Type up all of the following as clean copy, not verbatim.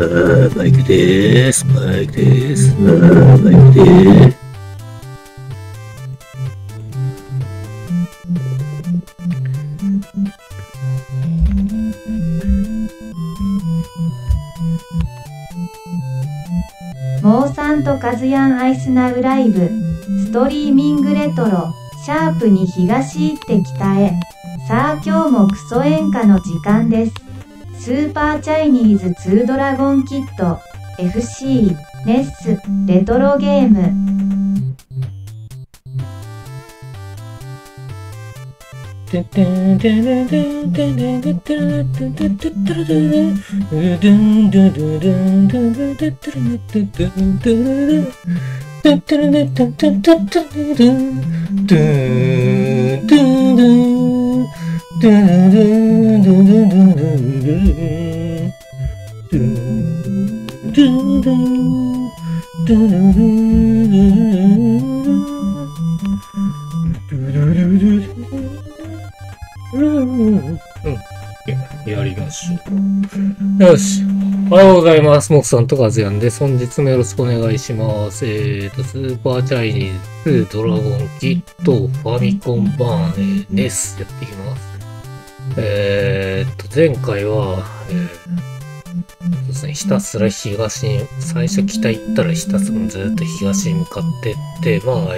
バイクでーす。バイクでーす。バイクでーす。 モーさんとカズヤンアイスナウライブ、ストリーミングレトロ、シャープに東行って北へ。さあ今日もクソ演歌の時間です。スーパーチャイニーズ2ドラゴンキット、FC、ネッス、レトロゲーム。 やりましょう。よし。おはようございます。モクさんとカズヤンです。本日もよろしくお願いします。スーパーチャイニーズドラゴンキットファミコン版、ネスやっていきます。前回は、そうですね、ひたすら東に、最初北行ったらひたすらずっと東に向かってって、まあ、なん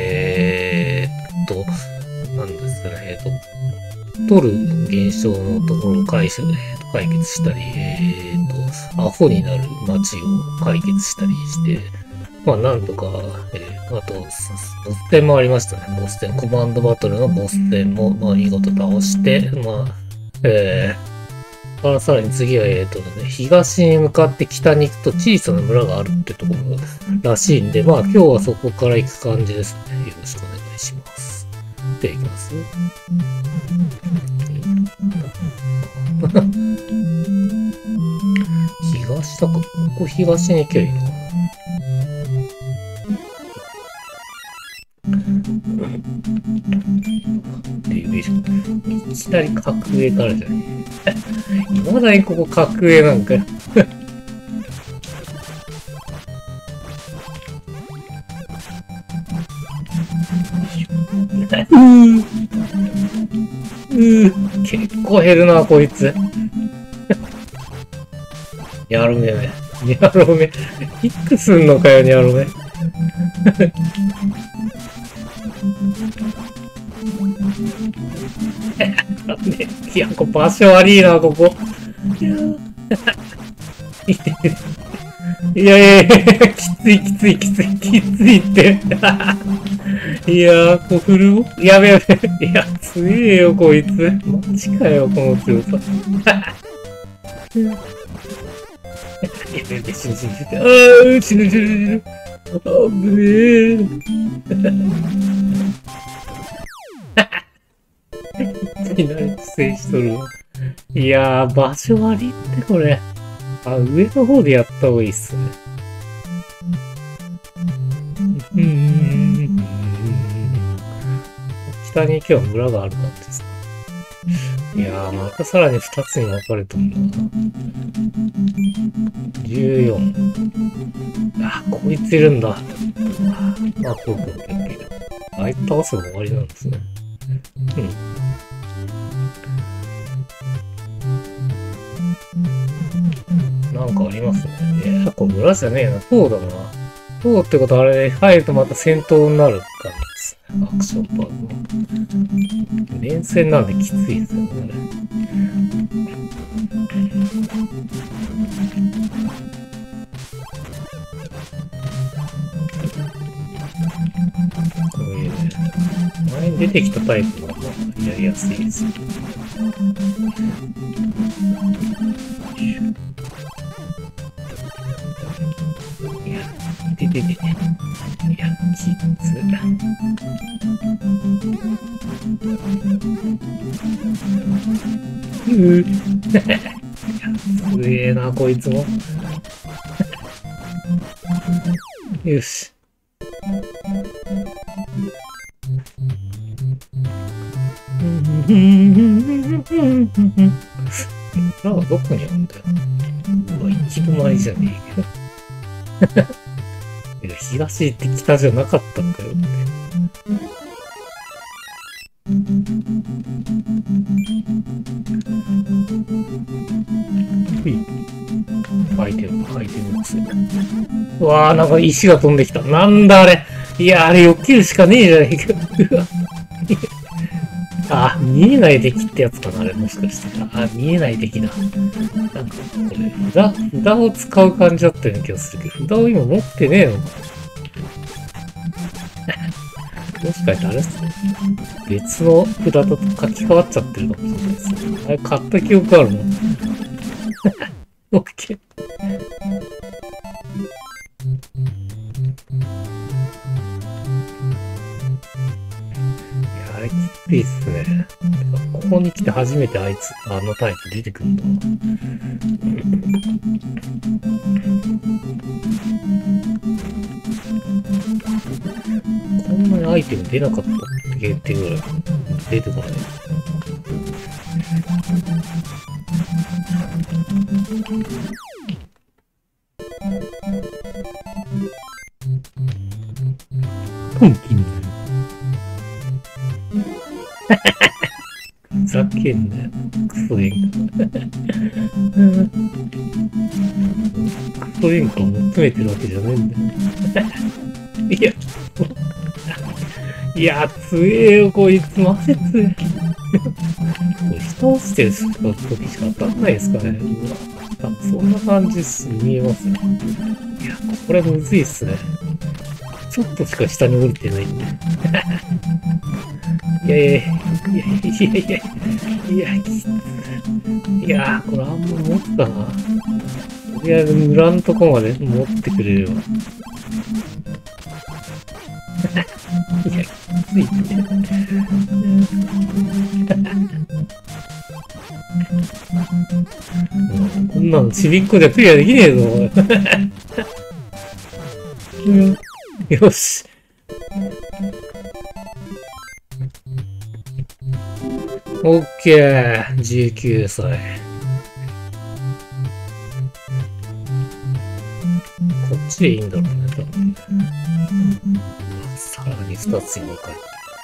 ですかね、取る現象のところを解決したり、アホになる街を解決したりして、まあなんとか、あと、ボス戦もありましたね。ボス戦、コマンドバトルのボス戦も、まあ見事倒して、まあ、さらに次は、東に向かって北に行くと小さな村があるってところらしいんで、まあ今日はそこから行く感じですね。よろしくお願いします。で、行きます。東だか、ここ東に行けばいいのかな。いきなり格上からじゃねえ。いまだにここ格上なんかよ。結構減るな、こいつ。ニャロメめ。ニャロメ。キックすんのかよ、ニャロメ。いや、ここ場所悪いな、ここ。いや、きついって。いやー、こふるやべ。いや、強えよ、こいつ。マジかよ、この強さ。死ぬ。あぶねえ。いきなり苦戦しとるわ。いやー、場所悪いってこれ。あ、上の方でやった方がいいっすね。北に行けば村がある感じですか。いやー、またさらに2つに分かれてるな。14。あ、こいついるんだ。あ、あいつ倒せば終わりなんですね。なんかありますね。いや、これ村じゃねえな。塔だな。塔ってことはあれ、入るとまた戦闘になる感じですね。アクションパート。連戦なんできついですよね。こういうね、前に出てきたタイプがやりやすいですよ。いや、いや、きつ。すげえな、こいつも。よし。なんかどこにあるんだよ。 うわ、行き止まりじゃねえけど。いや、東行って北じゃなかったんかよって。アイテムですね。うわー、なんか石が飛んできた。なんだあれ。いや、あれ避けるしかねえじゃねえか。うわ。あ、見えない敵ってやつかな、あれもしかして。あ、見えない敵だ。なんか、これ、札を使う感じだったような気がするけど、札を今持ってねえのか。もしかしてあれっすね。別の札と書き換わっちゃってるかもしれないですね。あれ、買った記憶あるのオッケー。あれきついっすね。ここに来て初めてあのタイプ出てくるんだな。こんなにアイテム出なかったっけっていうぐらい出てこない。ふざけんなよ。クソ演歌。クソ演歌を求めてるわけじゃねえんだよ。いや、強えよ、こいつ。マジ強え。これ、下落ちてる時しか当たんないですかね。うわ、そんな感じ見えますね。いや、これむずいっすね。ちょっとしか下に降りてないんで。いや、これあんま持ったな。とりあえず村のとこまで持ってくれれば。いや、きついって。こんなのちびっこじゃクリアできねえぞ、よし。オッケー、19歳。こっちでいいんだろうね、多分。さらに2つに分か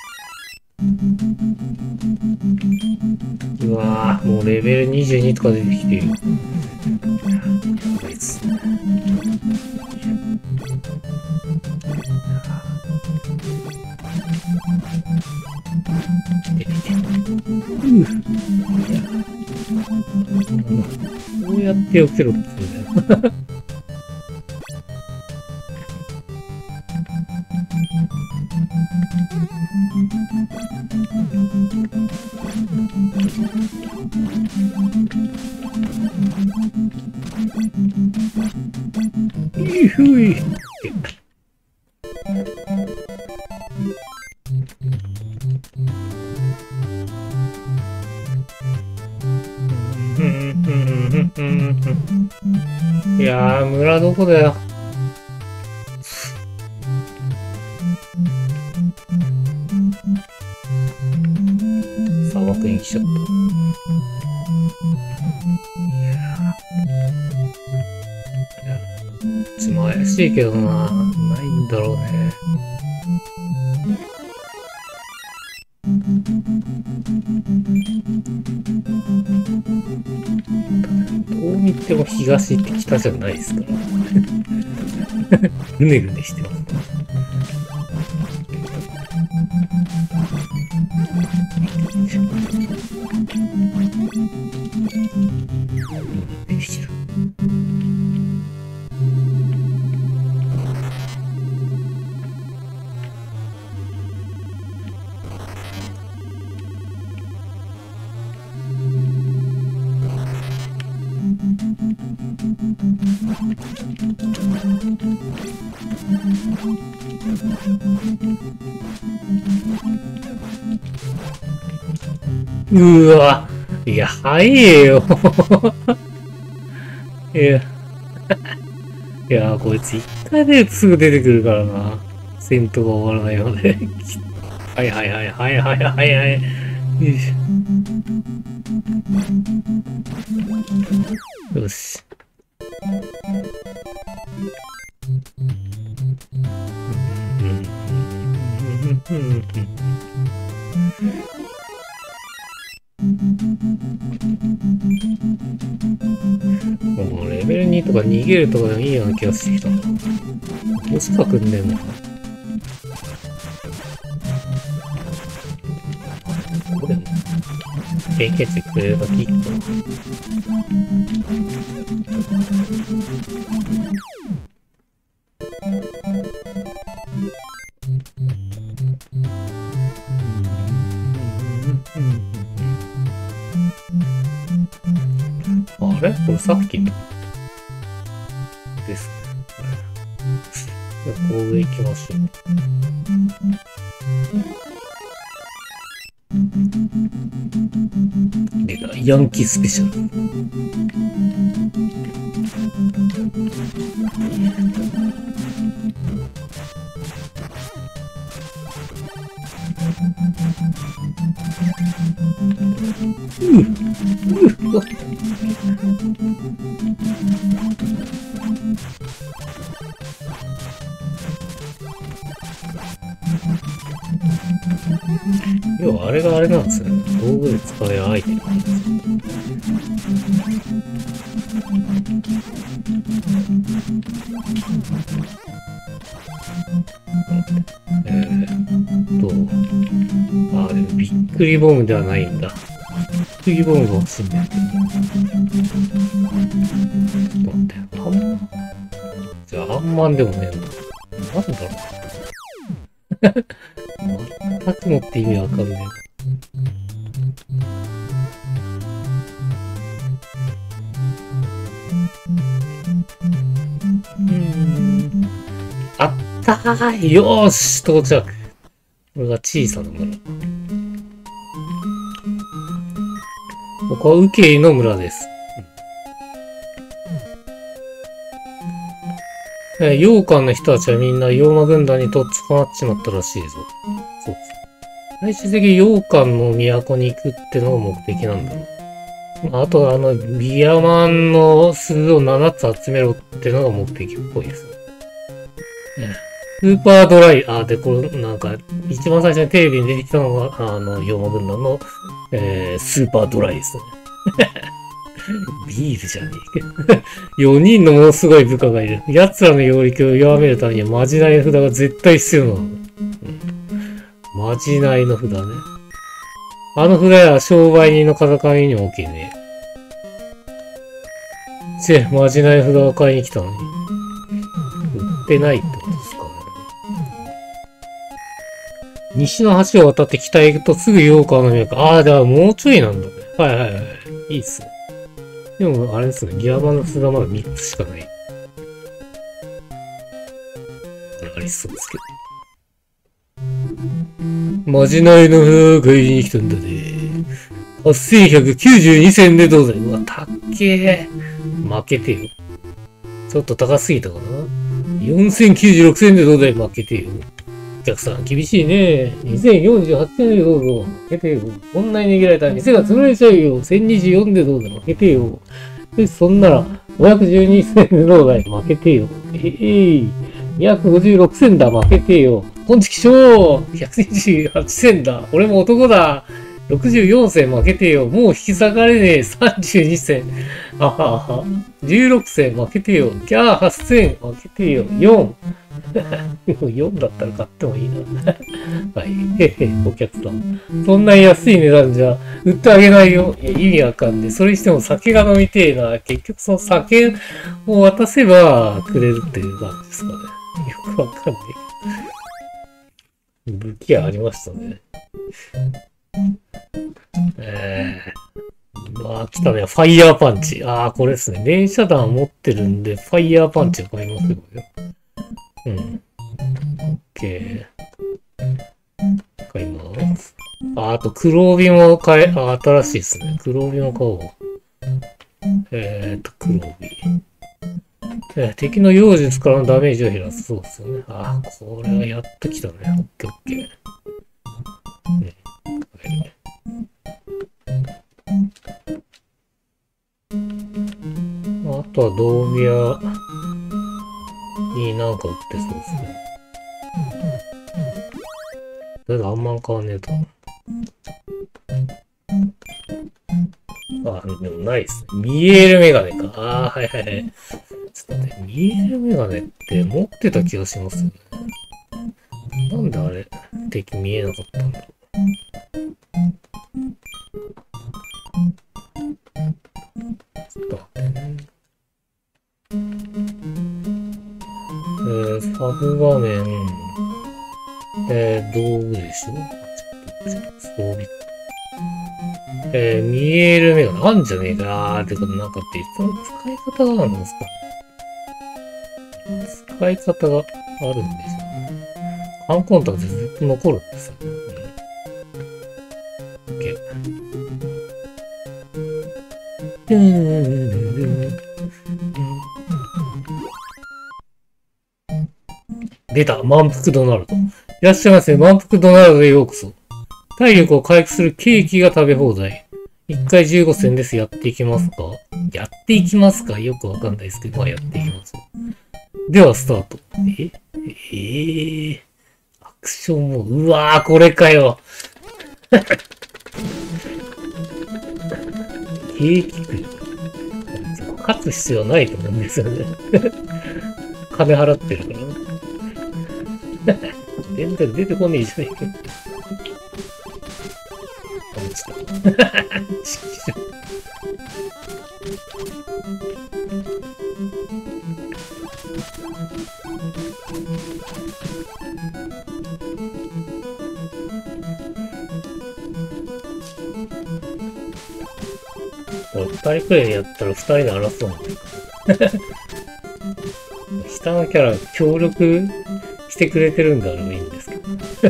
る。うわぁ、もうレベル22とか出てきてる。こいつ。こうやって避けろって言うんだよ。ふい。いやー、村どこだよ。砂漠に来ちゃった。こっちも怪しいけどな。ないんだろうね。どう見ても東って北じゃないですから。ぐねぐねしてます。うわ、いや、早えよ。いや、こいつ一回ですぐ出てくるからな。戦闘が終わらないよね。はい。よし。よし。 2とか逃げるとかでもいいような気がしてきたな。ボスかくんねえもん。ここでも経験値くれるだけいいかな。あれこれさっきのですね。じゃあ、こう上行きましょう。でだ、ヤンキースペシャル。要はあれがあれなんですね。道具で使えるアイテムなんですね。でもびっくりボムではないんだ。びっくりボムが欲しいんだよ。ちょっと待って。じゃあ、アンマンでもねえんだ。なんだろう。全くもって意味わかんねえ。あったーよーし到着。これが小さな村。ここはウケイの村です。羊羹の人たちはみんな妖魔軍団にとっ捕まっちまったらしいぞ。そうです。最終的に羊羹の都に行くってのが目的なんだろう。あとビアマンの鈴を7つ集めろってのが目的っぽいですね。スーパードライ、で、これ、なんか、一番最初にテレビに出てきたのが、妖魔軍団の、スーパードライですね。ビールじゃねえか。4人のものすごい部下がいる。奴らの揚力を弱めるためには、まじない札が絶対必要なの。まじないの札ね。あの札や商売人の風上にも置けねえ。まじない札を買いに来たのに。売ってないってことですかね。西の橋を渡って北へ行くとすぐ羊羹の都。だからもうちょいなんだね。はいはいはい。いいっすね。でも、あれですね。ギアバの札まだ3つしかない。ありそうですけど。まじないの札を買いに来たんだね。8192銭でどうだい。うわ、たっけー。負けてよ。ちょっと高すぎたかな。4096銭でどうだい。負けてよ。お客さん、厳しいね。2048円でどうぞ。負けてよ。こんなに逃げられたら店が潰れちゃうよ。1024でどうだ。負けてよ。そんなら、512銭でどうだい。負けてよ。256銭だ。負けてよ。こんちきしょう。128銭だ。俺も男だ。64銭負けてよ。もう引き下がれねえ。32銭。16銭負けてよ。キャー8銭負けてよ。4。4だったら買ってもいいな。はい。お客さん。そんな安い値段じゃ売ってあげないよ。いや、意味わかんねえ。それにしても酒が飲みてえな。結局その酒を渡せばくれるっていう感じですかね。よくわかんねえ。武器屋ありましたね。来たね。ファイヤーパンチ。これですね。連射弾持ってるんで、ファイヤーパンチを買いますよ。オッケー。買います。あと黒帯も新しいですね。黒帯も買おう。黒帯。敵の妖術からのダメージを減らす。そうですよね。これはやっと来たね。オッケーオッケー。あとは道具屋になんか売ってそうですね。だけどあんま買わねえと。でもないですね。見えるメガネか。はいはいはい。 見えるメガネって持ってた気がしますよね。なんであれ、敵見えなかったんだろう。ちょっと待ってね。サブ画面、道具でしょ、ちょっと装備。見えるメガネあんじゃねえかなーってこと、なんか別の使い方があるんですか？使い方があるんですよね。ハンコンタクトずっと残るんですよ。OK。出た、満腹ドナルド。いらっしゃいませ、満腹ドナルドへようこそ。体力を回復するケーキが食べ放題。1回15銭です。やっていきますか？やっていきますか？よくわかんないですけど、まあやっていきます。では、スタート。アクションも、うわー、これかよ。ケーキ食い。勝つ必要ないと思うんですよね。金払ってるからね。全然出てこねえじゃねえか。落ちた。2人くらいやったら2人で争うんだよ。下のキャラ協力してくれてるんだからいいんですけど。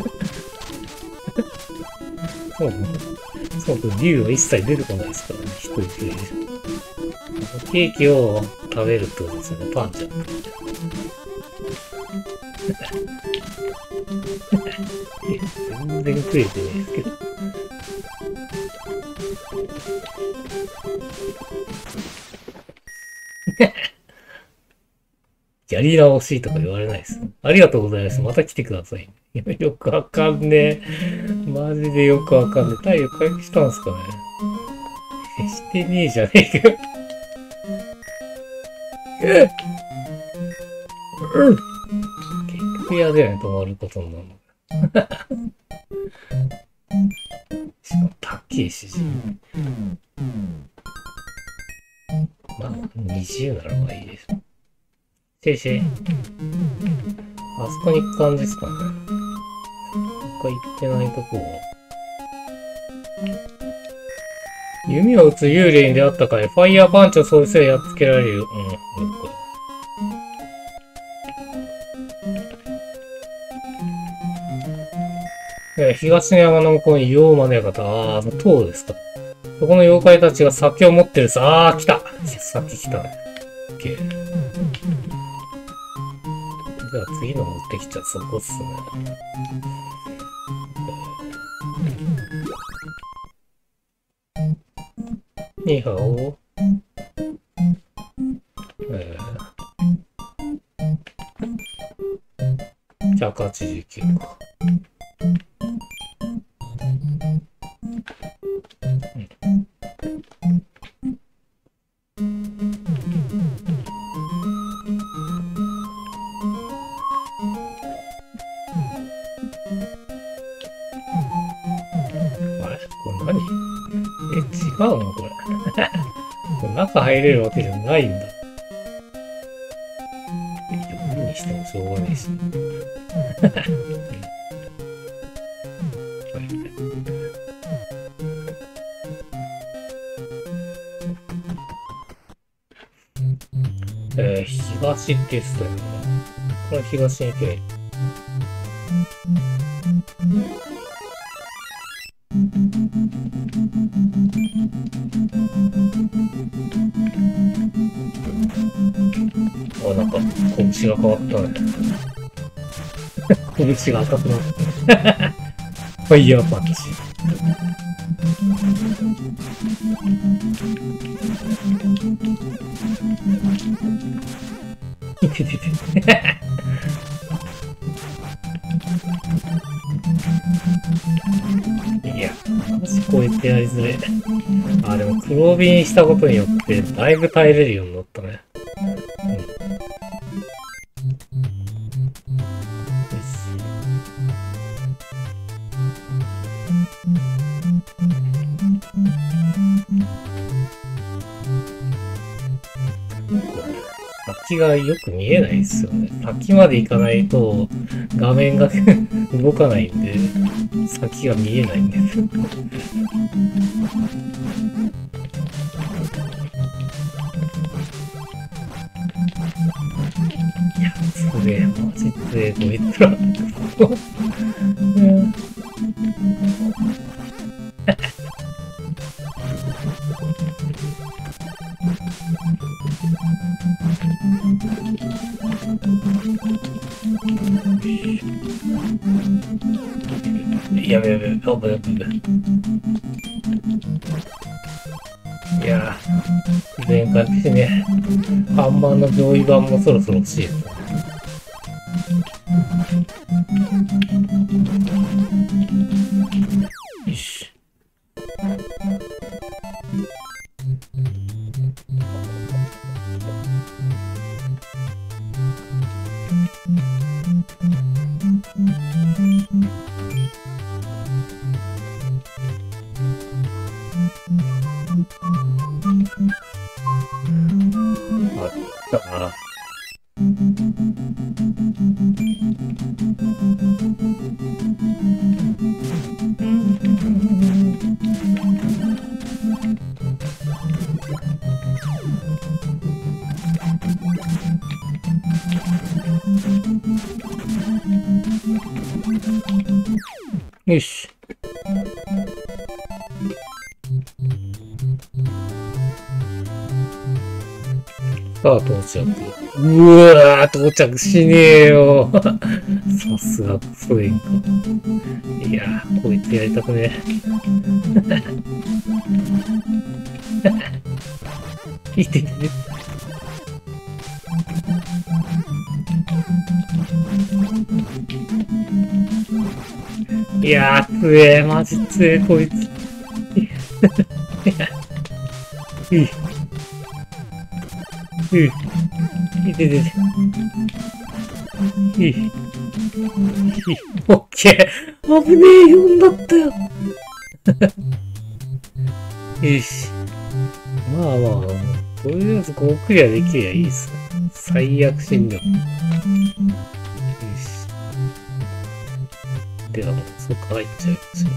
そう、竜は一切出てこないですからね、一人くらいで。ケーキを食べるってことですよね、パンちゃん。全然食えてないですけど。やり直しとか言われないです。ありがとうございます。また来てください。よくわかんねえ。マジでよくわかんねえ。体力回復したんすかね。してねえじゃねえかよ。結局嫌だよね、止まることになるの。しかも高いし。まあ、20ならばいいです。せいせい。あそこに行く感じですかね。他行ってないとこは。弓を撃つ幽霊に出会ったかい。ファイヤーパンチをそうすればやっつけられるよ。東の山の向こうに妖魔の館。ああ、塔ですか。そこの妖怪たちが酒を持ってるさ。ああ、来た。酒来たね。オッケー。じゃあ次の持ってきちゃそこっすね。ニーハオ。189か。違うのこれ。これ中入れるわけじゃないんだ。無にしてもしょうがないし。東って言ってたよな。これ東に行けばいい。あ、なんか、拳が変わったね。拳が赤くなった。ファイヤーパンチ。いててて。いや、話超えてやりづれ。あ、でも黒帯にしたことによって、だいぶ耐えれるようになったね。 先がよく見えないですよね。先まで行かないと画面が動かないんで、先が見えないんですよ。いや、すげえ、マジで、こいつら。やべやべ、危ない危ない。いやー、前回ですね、看板の上位版もそろそろ欲しいですね。よし。あったな。よし。さあ、到着。うわー、到着しねえよ。さすがクソ演か。いやー、こいつやりたくねえ。いててて。いやー、強え、マジ強え、こいつ。いい。いててて。いい。オッケー。危ねえ、4だったよ。よし。まあまあ、とりあえずこうクリアできりゃいいっす。最悪死んでも。よし。では、そっか入っちゃうかもしれない。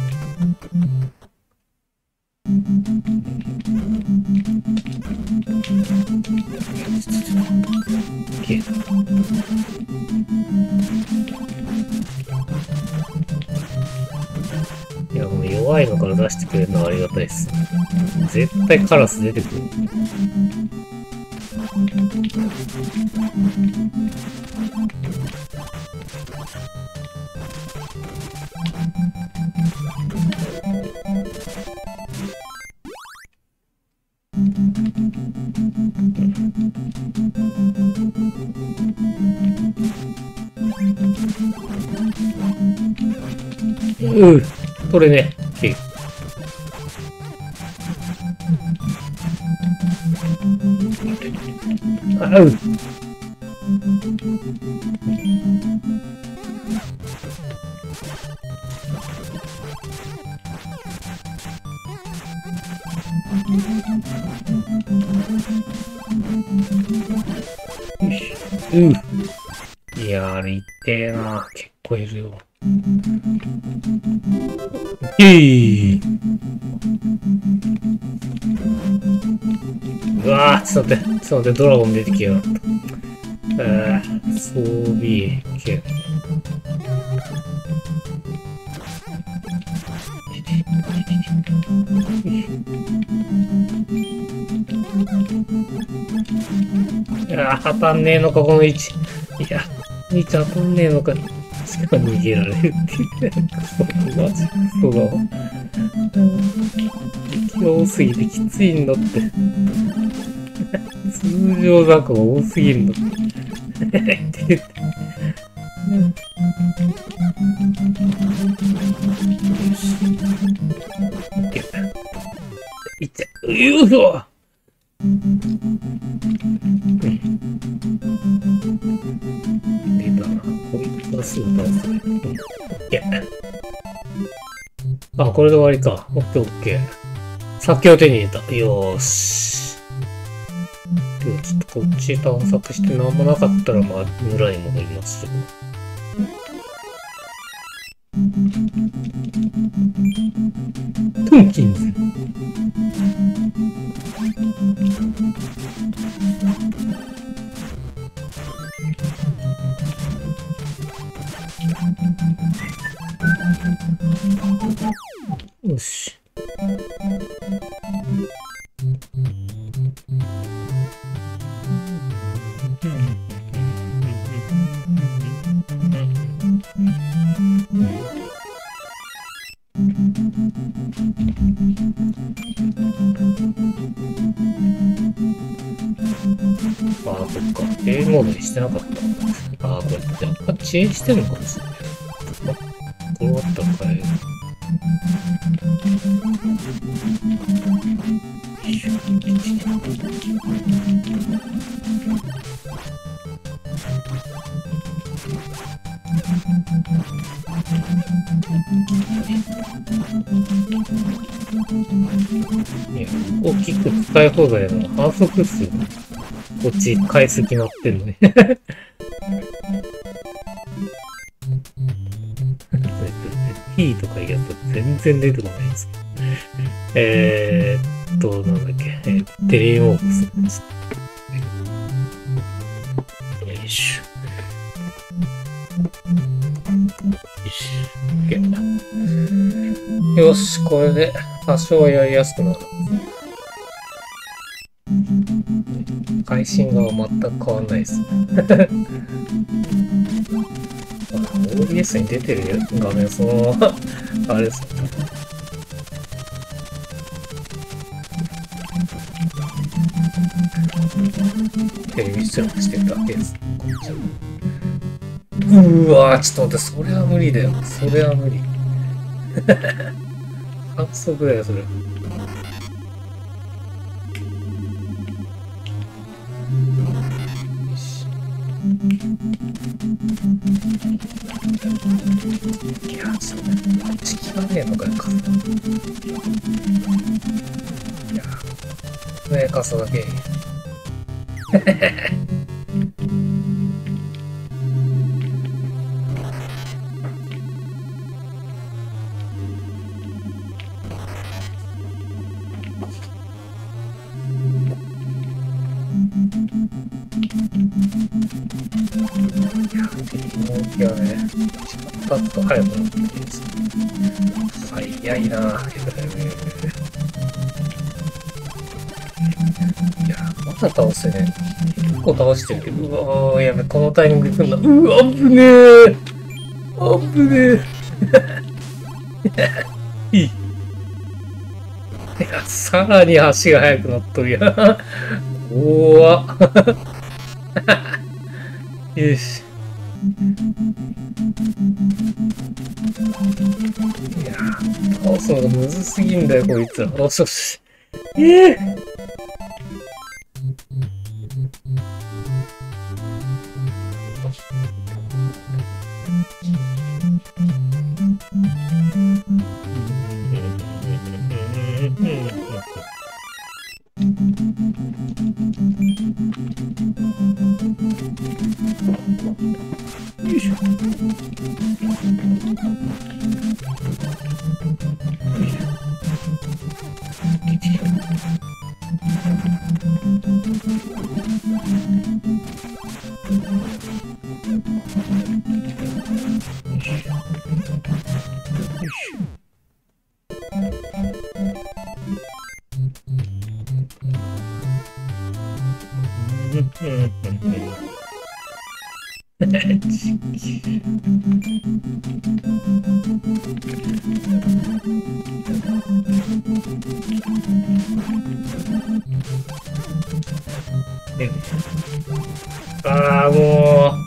いや、もう弱いのから出してくれるのはありがたいです。絶対カラス出てくる。取れね。あう。いやー、あれ痛えな。結構いるよ。うわー、ちょっと待って、ドラゴン出てきやがった。装備剣。当たんねえのか、この位置。いや、位置当たんねえのか。しか逃げられるっていう。マジクソだわ。敵が多すぎてきついんだって。通常ザクが多すぎるんだって。って言って。いっちゃう。よいしょ。出たな。こいつはすぐ倒すね。いや。あ、これで終わりか。オッケーオッケー。先を手に入れた。よーし。 ではちょっとこっち探索して何もなかったら、まあ、村に戻りましょう。トンキンズ。よし。ああ、そっか。A モードにしてなかった。ああ、これってあっち遅延してるのかもしれない。これ終わったら変える。大きく使い放題の反則数。こっち解析決まってんのね。P とかいうやつ全然出てこないです。なんだっけ、テレモードするんです。よいしょ。よし、これで多少やりやすくなる。配信が全く変わんないですね。OBS に出てる画面そのままあれですね。テレビ出力してるだけです。うわー、ちょっと待って、それは無理だよ。それは無理。反則だよ、それ。いや、それ、こっち聞かねえのかよ、傘。いや、ねえ、傘だけ。いやね、パッと早くなっていいですね。早いなぁ。いや、まだ倒せねえ。結構倒してるけど、うわぁ、やべ、このタイミングで来んな。うわ、危ねえ。危ねえ。いい。いや、さらに足が速くなっとるやん。怖っ。よし。いやー、倒すのがむずすぎんだよ、こいつら。よしよし。よいしょ。ああ、もう。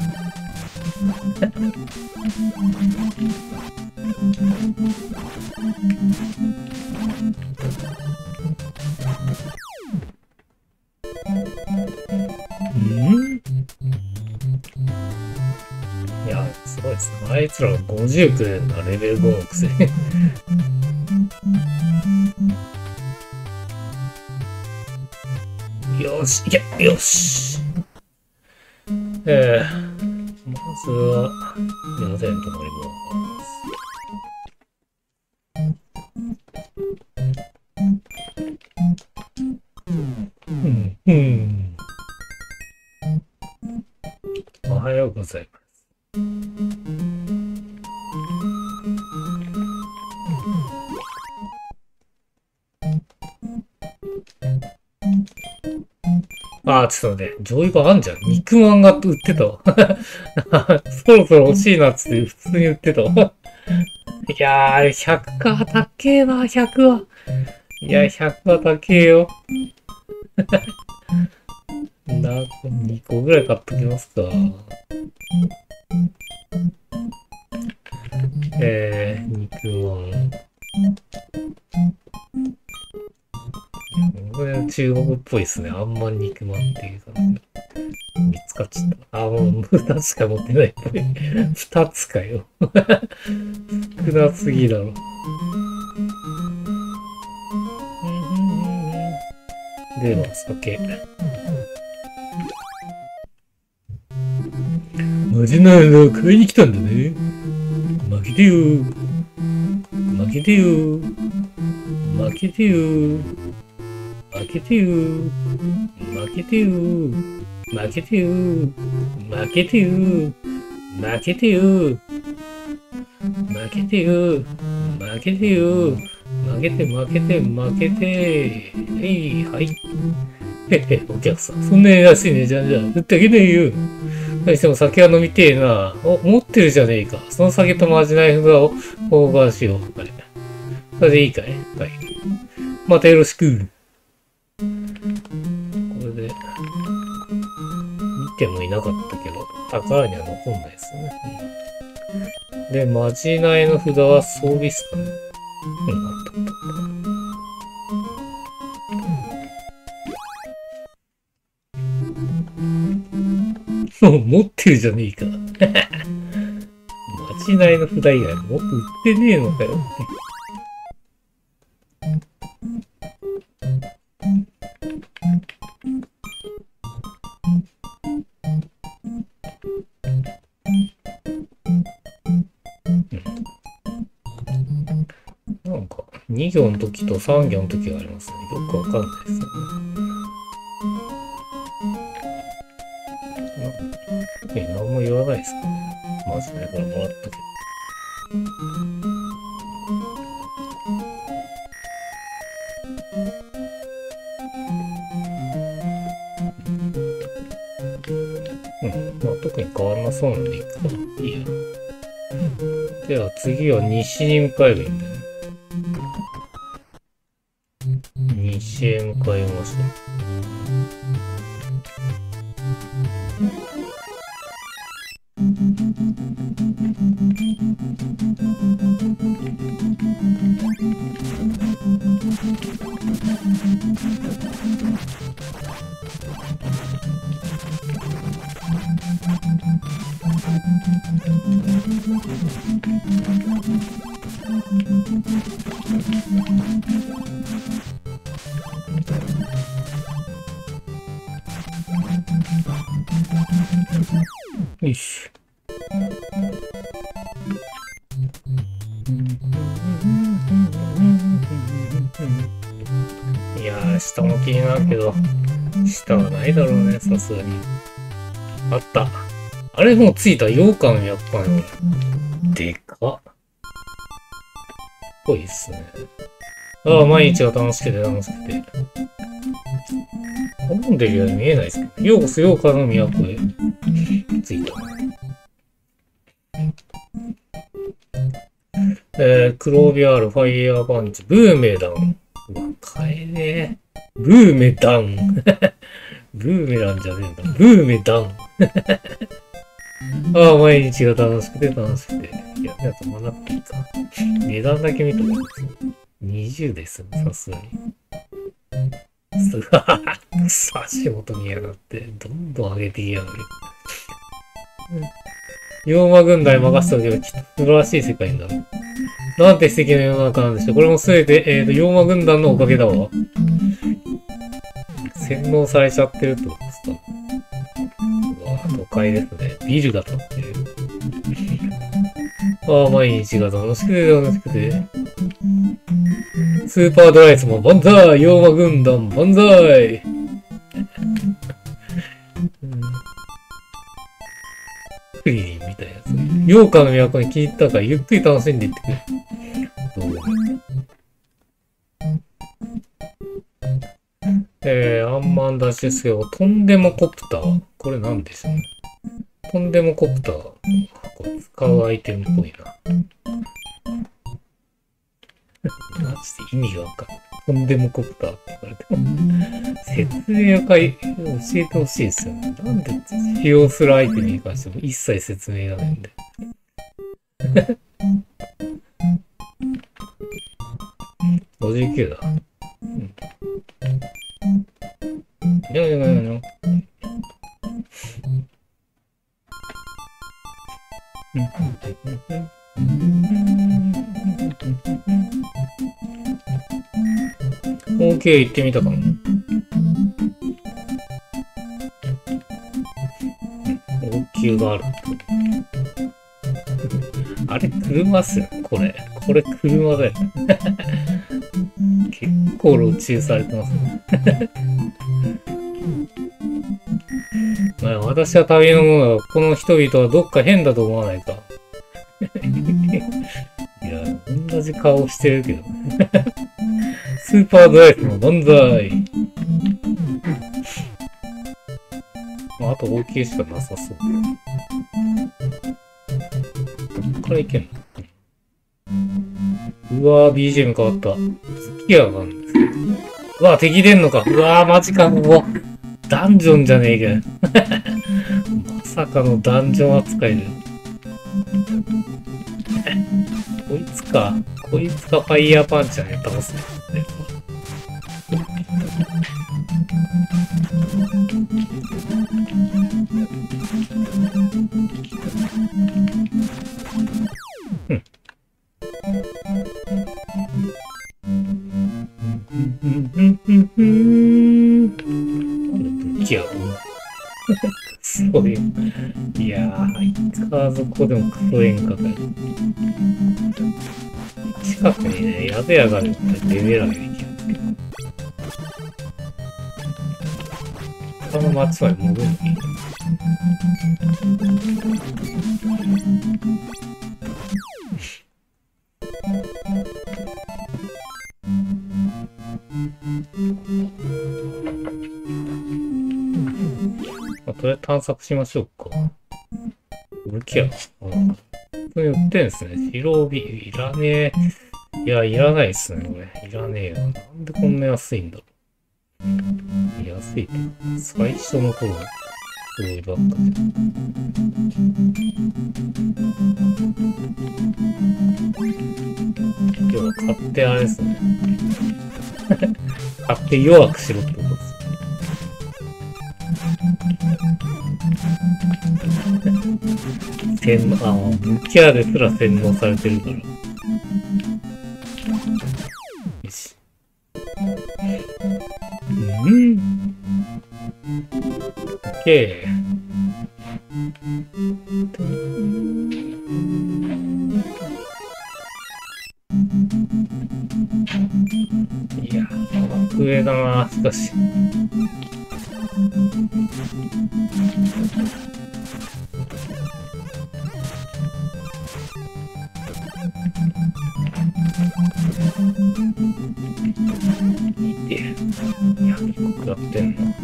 いや、すごいですね。あいつらが50くれるんだ、レベル5のくせに。よよし、いけ、よし。まずは、皆さんと乗ります。おはようございます。あ、ちょっとね、上位版あんじゃん。肉まんが売ってたわ。そろそろ欲しいなっつって普通に売ってたわ。いやー、100か、高えな、100は。いや、100は高えよ。2個ぐらい買っときますか。肉まん。これ中国っぽいですね。あんま肉まんっていう感じ。見つかっちゃった。あ、もう2つしか持ってないっぽい。2つかよ。少なすぎだろ。では、酒。マジなの買いに来たんだね。負けてよ。負けてよ。負けてよ。負けてよ。負けてよ。負けてよ。負けてよ。負けてよ。負けてよ。負けてよ。負けて負けて負けて。はい。へへ、お客さん。そんな安いね。じゃあ、売ってあげないよ。何しても酒は飲みてえな。お、持ってるじゃねえか。その酒とまじない札を交換しよう。あれ。それでいいかい？はい。またよろしく。これで、見てもいなかったけど、宝には残んないですね。で、まじないの札は装備っすかね。あったあった。持ってるじゃねえか。まじないの札以外もっと売ってねえのかよ。なんか、2行の時と3行の時がありますね。よくわかんないですね。何も言わないですかね。まずね、これもらったけど。まあ特に変わんなそうなんでいいか。いいや。では次は西に向かえばいいんだよね。西へ向かいましょう。よいしょ。いやー、下も気になるけど、下はないだろうね、さすがに。あった。あれもうついた。羊羹やっぱり。でかっ。ぽいっすね。ああ、毎日が楽しくて楽しくて。飲んでるように見えないですけど。ようこそ羊羹の都へ。ついた。クロービアール、ファイヤーパンチ、ブーメラン。うわ、買えねえ。ブーメダン。ブーメランじゃねえんだ。ブーメダン。ああ、毎日が楽しくて楽しくて。いや、やつもなくていいか。値段だけ見とく。20ですね、さすがに。足元見やがって、どんどん上げていやがる。妖魔軍団に任せておけばきっと素晴らしい世界になる。なんて素敵な世の中なんでしょう。これもすべて、妖魔軍団のおかげだわ。世洗脳されちゃってるってことですか？うわ、都会ですね。ビルが建ってる。ああ、毎日が楽しくて楽しくて。スーパードライスも万歳！妖魔軍団万歳！クリリンみたいなやつ。羊羹の都に気に入ったからゆっくり楽しんでいってくれ。アンマンダッシュスケオ、とんでもコプター。これなんでしょうね。とんでもコプター。これ使うアイテムっぽいな。マジで意味がわかんない。とんでもコプターって言われても。説明を教えてほしいですよね。なんで使用するアイテムに関しても一切説明がないんで。59だ。うん。にょにょにょにょ。OK 行ってみたかも。応急がある。あれ、車っすよ。これ車だよ。結構路中されてますね。まあ、私は旅の者が、この人々はどっか変だと思わないか。いや、同じ顔してるけど。スーパードライフの万歳。まあ、あと大きいしかなさそう。どっから行けんの？うわぁ、BGM 変わった。スキアがあるんですけど。うわぁ、敵出んのか。うわぁ、マジか、ここ。ダンジョンじゃねえけど。まさかのダンジョン扱いで。こいつかファイヤーパンチャーで倒すね。すごい。いやー、いつかあそこでもクソ演歌かよ。近くにね、宿屋があるって出れないといけないけど。他の町まで戻るのに。とりあえず探索しましょうか。武器屋。ここに売ってんですね。白帯。いらねえ。いや、いらないっすね、これ。いらねえよ。なんでこんな安いんだろう。安いって。最初の頃、すごいばっかで。要は買ってあれですね。買って弱くしろってことです。武器屋ですら洗脳されてるから。よし。OK。いや、楽上だな、しかし。いや、結構食らってんの。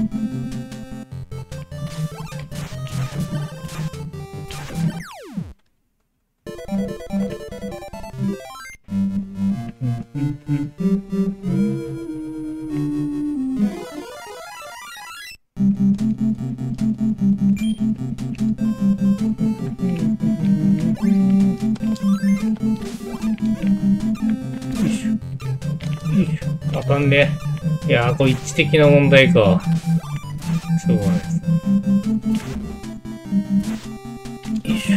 あかんね。いやー、これ一致的な問題か。しょうがないです。よいしょ。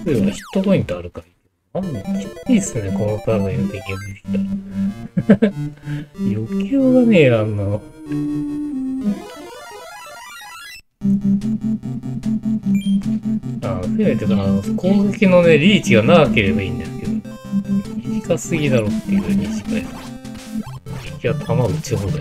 そういえばヒットポイントあるから。なんだ、きついっすね、このターンの敵が出てきたら。余興がねえよ、あんなの。せめて攻撃のね、リーチが長ければいいんですけど、短すぎだろっていうぐらい短い。敵は弾打ち放題。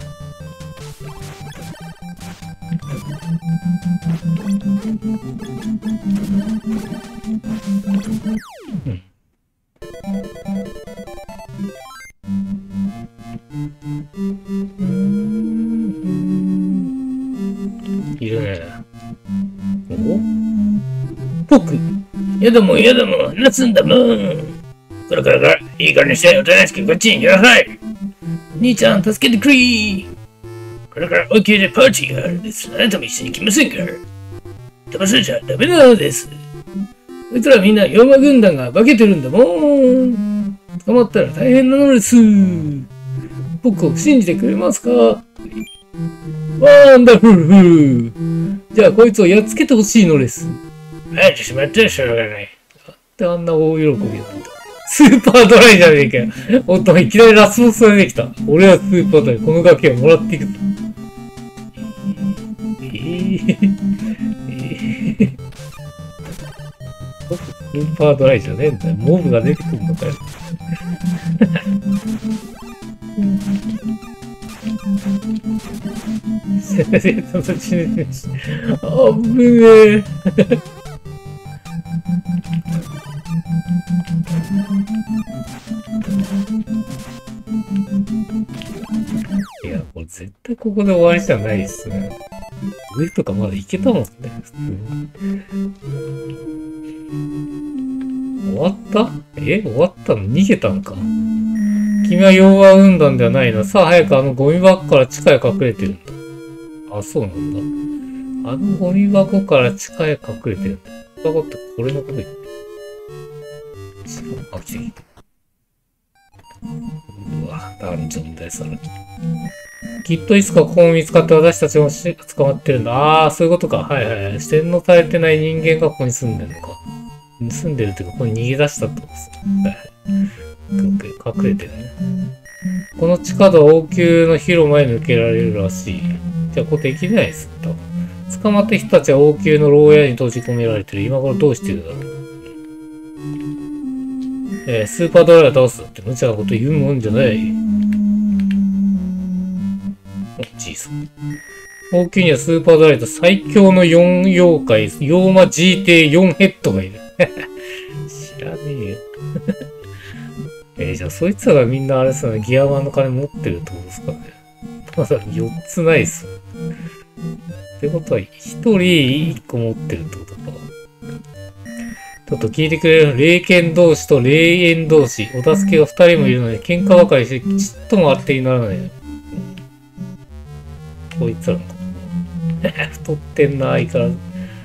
いるね。お僕やだもんやだもんなすんだもん。これからいい加減にしておとなしくこっちに来なさい。兄ちゃん助けてくれ。これから沖でパーティーがあるんです。あなたも一緒に来ませんか。騙されちゃダメなのです。こいつらみんな妖魔軍団が化けてるんだもん。捕まったら大変なのです。僕を信じてくれますか。ワンダフル。じゃあこいつをやっつけてほしいのです。はい、しまってしょうがない。ってあんな大喜びだった。スーパードライじゃねえかよ。おっと、いきなりラスボスが出てきた。俺はスーパードライ、この崖をもらっていくと。スーパードライじゃねえんだよ。モブが出てくるのかよ。あぶねえ。いや、これ絶対ここで終わりじゃないっすね。上とかまだいけたもんね、普通に。終わった終わったの逃げたんか。君は妖怪軍団ではないな。さあ早くあのゴミ箱から地下へ隠れてるんだ。あ、そうなんだ。あのゴミ箱から地下へ隠れてるんだ。ゴミ箱ってこれのこと言ってる。あ、来てきた。うわ、ダンジョンでさらに。きっといつかここも見つかって私たちも捕まってるんだ。ああ、そういうことか。はいはいはい。洗脳されてない人間がここに住んでるのか。住んでるっていうか、ここに逃げ出したってことです。はい。隠れてるね。この地下道は王宮の広間へ抜けられるらしい。じゃあ、ここできないです。多分。捕まった人たちは王宮の牢屋に閉じ込められてる。今頃どうしてるだろう。スーパードライを倒すって無茶なこと言うもんじゃない。ジーソン。王宮にはスーパードライと最強の4妖怪、妖魔 G 帝4ヘッドがいる。知らねえよ。じゃあそいつらがみんなあれさ、ギアマンの金持ってるってことですかね。まだ4つないっす。ってことは、1人1個持ってるってことか。ちょっと聞いてくれる霊剣同士と霊縁同士、お助けが2人もいるので、喧嘩ばかりしてちっとも当てにならない。こいつらのこと。太ってんな、相変わらず。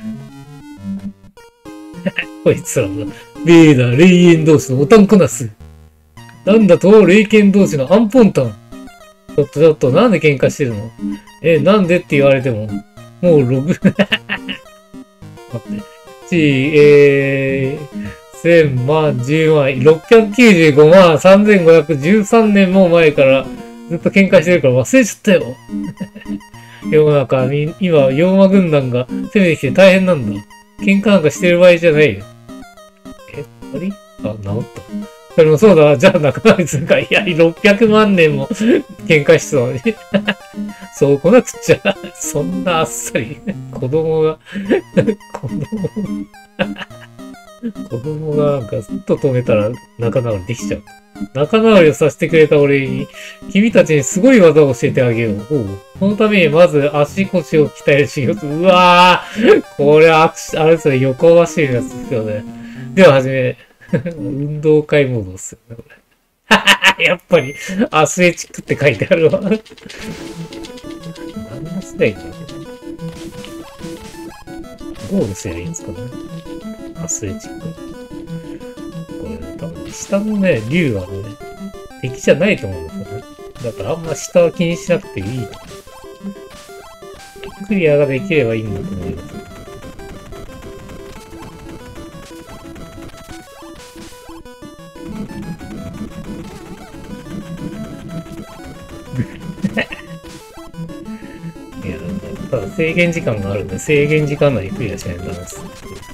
こいつらが、霊だ、霊縁同士のオタンコナス。なんだと、霊剣同士のアンポンタン。ちょっと、なんで喧嘩してるの？なんでって言われても、もうログ、待って。1000万、10万、695万3513年も前からずっと喧嘩してるから忘れちゃったよ。世の中、今、妖魔軍団が攻めてきて大変なんだ。喧嘩なんかしてる場合じゃないよ。あれ？あ、治った。それもそうだ。じゃあ仲直りするか。いや、600万年も喧嘩してたのに。そう来なくちゃ。そんなあっさり。子供がなんかずっと止めたら仲直りできちゃう。仲直りをさせてくれた俺に、君たちにすごい技を教えてあげよう。そのためにまず足腰を鍛える仕事。うわぁこれあれですね、横走りのやつですよね。では始め。運動会モードっすよね、これ。やっぱり、アスレチックって書いてあるわ。何のスタイルだっけ？ゴールすればいいんですかね。アスレチック。これ、多分、下のね、竜はね、敵じゃないと思うんですよね。だからあんま下は気にしなくていい。クリアができればいいんだと思います。 ただ制限時間があるんで、制限時間内にクリアしないとダメです。よ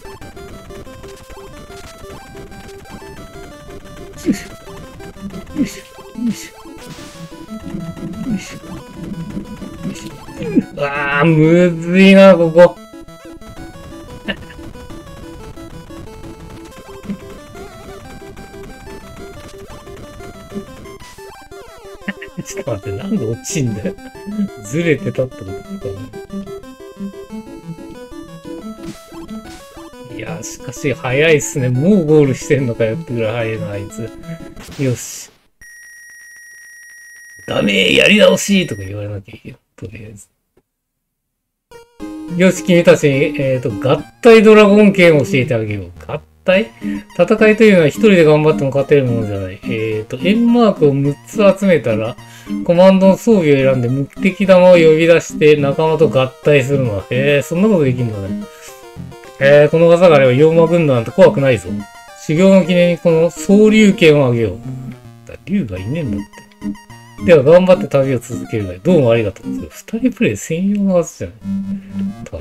いしょ。よいしょ。よいしょ。よいしょ。よいしょ。うわー、むずいな、ここ。ちょっと待って、なんで落ちんだよ。ずれてたってことか。いや、しかし、早いっすね。もうゴールしてんのかよってぐらい早いな、あいつ。よし。ダメー、やり直しとか言われなきゃいいよ。とりあえず。よし、君たちに、合体ドラゴン剣を教えてあげよう。合体戦いというのは一人で頑張っても勝てるものじゃない。円マークを6つ集めたら、コマンドの装備を選んで無敵玉を呼び出して仲間と合体するのは。そんなことできるんだね。この技があれば妖魔軍団なんて怖くないぞ。修行の記念にこの総竜剣をあげよう。竜がいねえんだって。では頑張って旅を続けるがい。どうもありがとう。二人プレイ専用の技じゃない多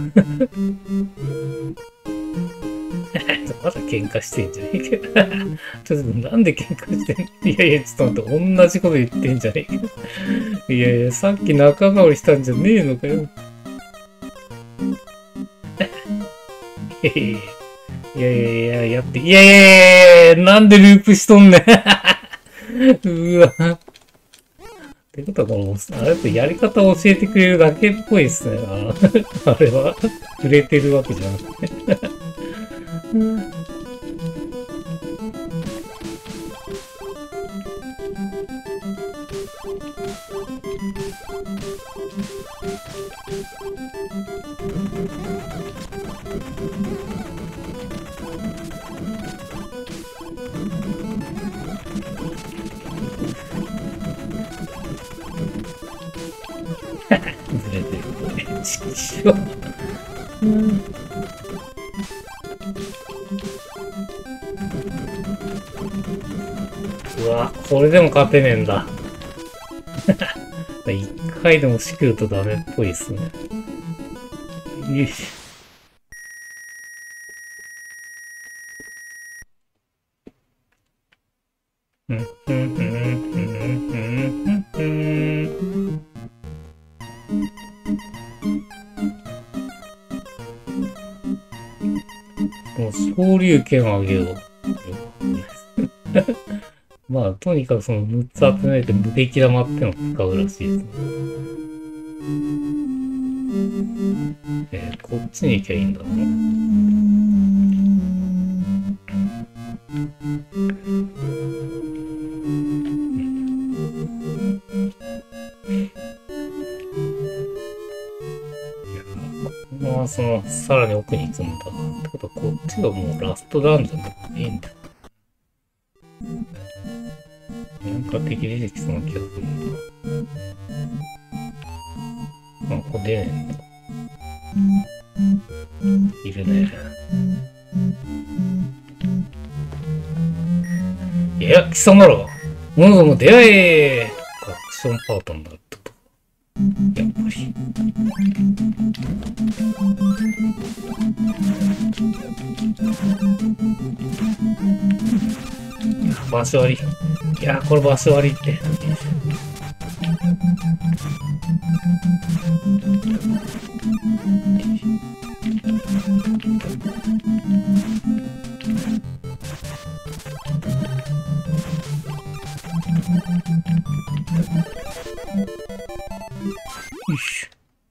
分。まだ喧嘩してんじゃねえけど。ちょっとなんで喧嘩してんの？いやいや、ちょっと待って、同じこと言ってんじゃねえけど。いやいや、さっき仲直りしたんじゃねえのかよ。いやいやいや、やって、いやいやいや、なんでループしとんねん。うわ。ってことは、この、あれってやり方を教えてくれるだけっぽいですね。あれは、触れてるわけじゃなくて。ずれてる。ちくしょう。うわ、これでも勝てねえんだ。一回でもしくるとダメっぽいっすね。よし。もう総竜拳をあげよう。まあ、とにかくその6つ集めて無敵玉ってのを使うらしいですね。こっちに行きゃいいんだな。まあ、その、さらに奥に行くんだ。ってことは、こっちがもうラストダンジョンとかでいいんだ。なんか敵出てきそうな気がするんだ。あ、ここ出ねえんだ。いるね。いや、貴様ら物ども出会えアクションパートになるってこと。やっぱり。場所割り。いや、これ場所割りって。よし。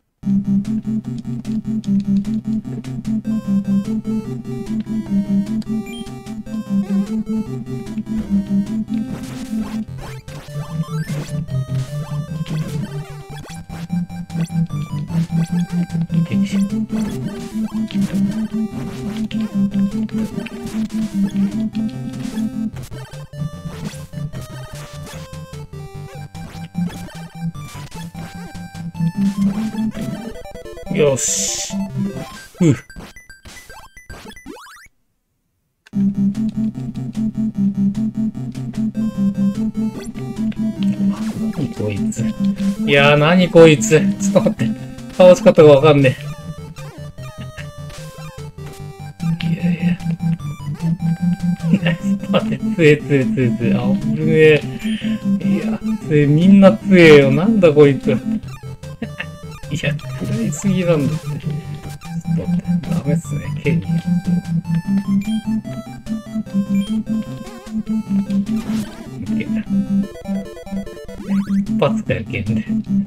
よし。何こいつ。いやー、何こいつ。ちょっと待って。 倒し方がわかんねえ。いやいや。待って、強え。あぶねえ。いや、強え、みんな強えよ。なんだこいつ。いや、食らいすぎなんだって。ちょっと待って、ダメっすね、剣に。一発だよ、剣で。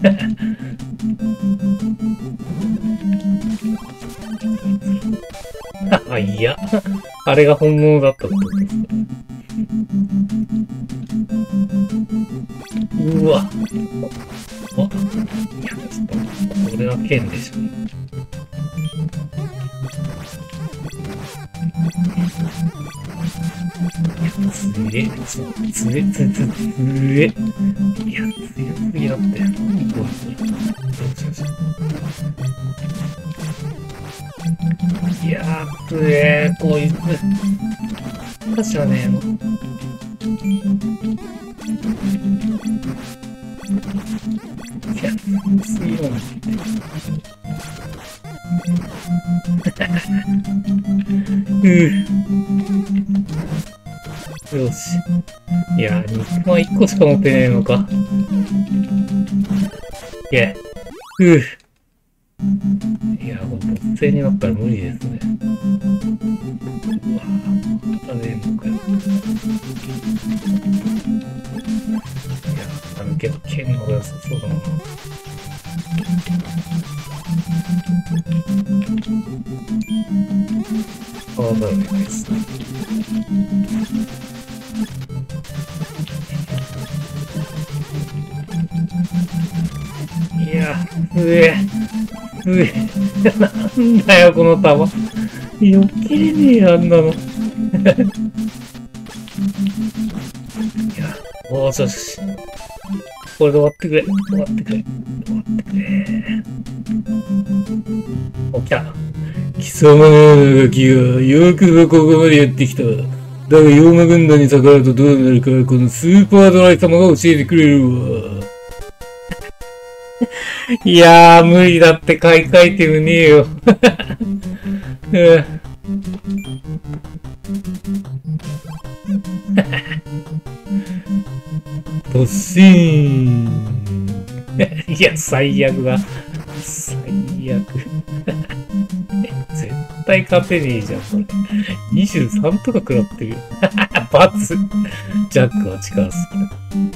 あ、いや。あれが本物だったってことですか。うわ。あ、いや、ちょっと、これは剣でしょ。すげえ、つえ。いや、強すぎだって。いやー、強え、こいつ。確かねえの。いや、強すぎるんだって。よし。いや、肉まん1個しか持ってねえのか。いや、いや、もう没勢になったら無理ですね。うわぁ、またねえのかよ。いや、けど剣の方が良さそうだな。ああ、だよね、ですね。いや、なんだよ、この弾。避けれねえよ、あんなの。いや、おー、よし。これで終わってくれ。お、来た。貴様のようなガキがよくぞここまでやってきた。だが、妖魔軍団に逆らうとどうなるか、このスーパードライ様が教えてくれるわ。いやー、無理だって買い替えてもねえよ。突進。いや、最悪だ。最悪。絶対勝てねえじゃん、それ。23とか食らってるよ。バツ。ジャックは力すぎだ。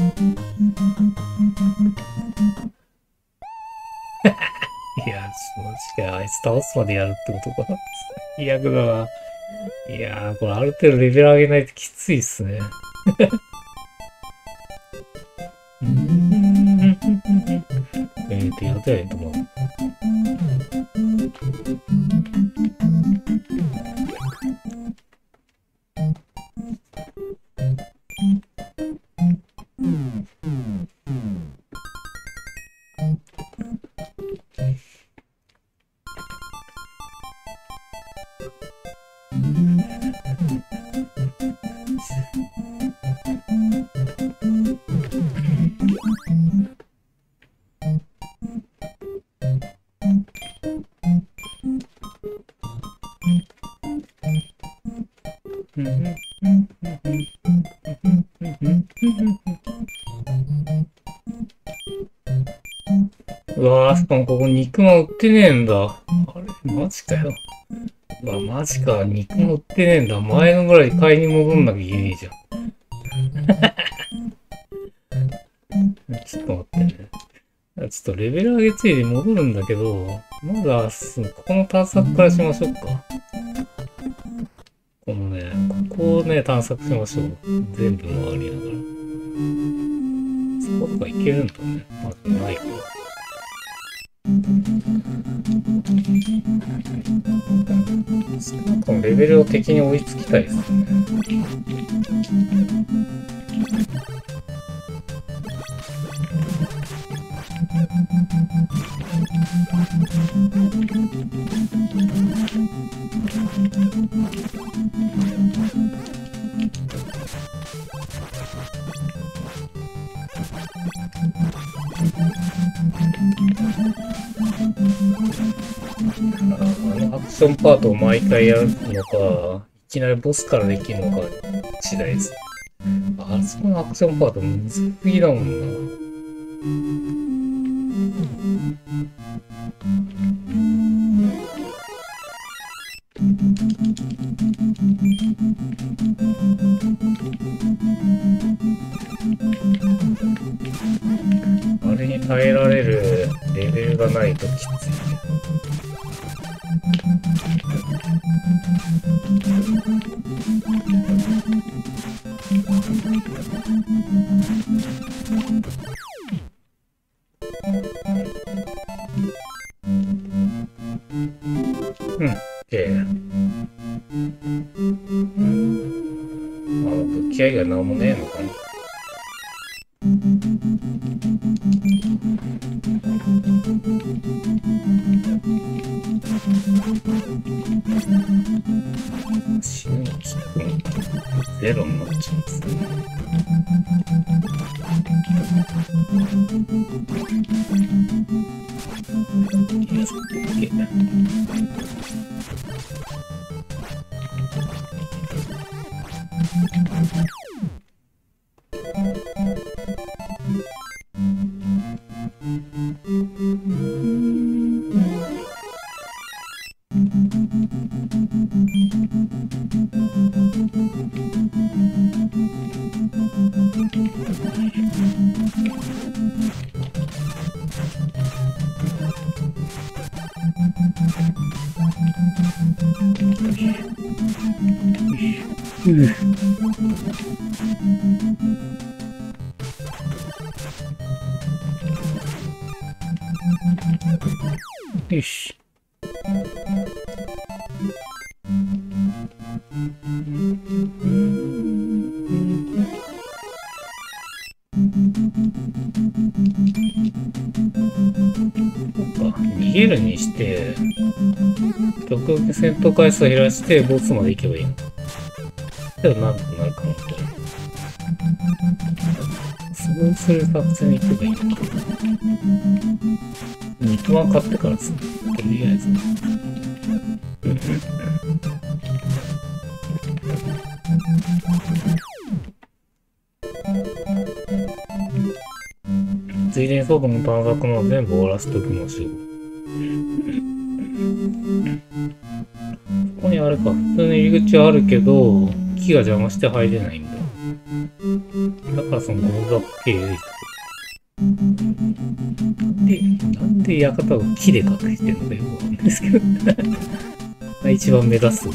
いや、正直あいつ倒すまでやるってことかな。最悪だな。いやー、これある程度レベル上げないときついっすね。やったらいいと思う。うわー、しかもここ肉も売ってねえんだ。あれマジかよ。うわ、マジか。肉も売ってねえんだ。前のぐらい買いに戻んなきゃいけねえじゃん。ちょっと待ってね。ちょっとレベル上げついで戻るんだけど、まだ、ここの探索からしましょうか。このね、ここをね、探索しましょう。全部回りながら。そことかいけるんだね。まずないか。少なくともレベルを敵に追いつきたいですね。 アクションパートを毎回やるのか、いきなりボスからできるのか次第です。そのアクションパートむずすぎだもんな。あれに耐えられるレベルがないときつい。武器屋以外なんもねえのかな。死ぬ気分ゼロになっちゃうんですね。よし。逃げるにして極力戦闘回数を減らしてボスまで行けばいいの。でもなんとなるかもしれない。そうする作戦に行けばいいのか。肉まん買ってからですね。とりあえず。ついでに外の探索も全部終わらせておきましょう。ここにあれか、普通の入り口はあるけど、木が邪魔して入れないんだ。だからそのゴムバック系なんで館を木で隠してるのかよくわかんないですけど。一番目指す。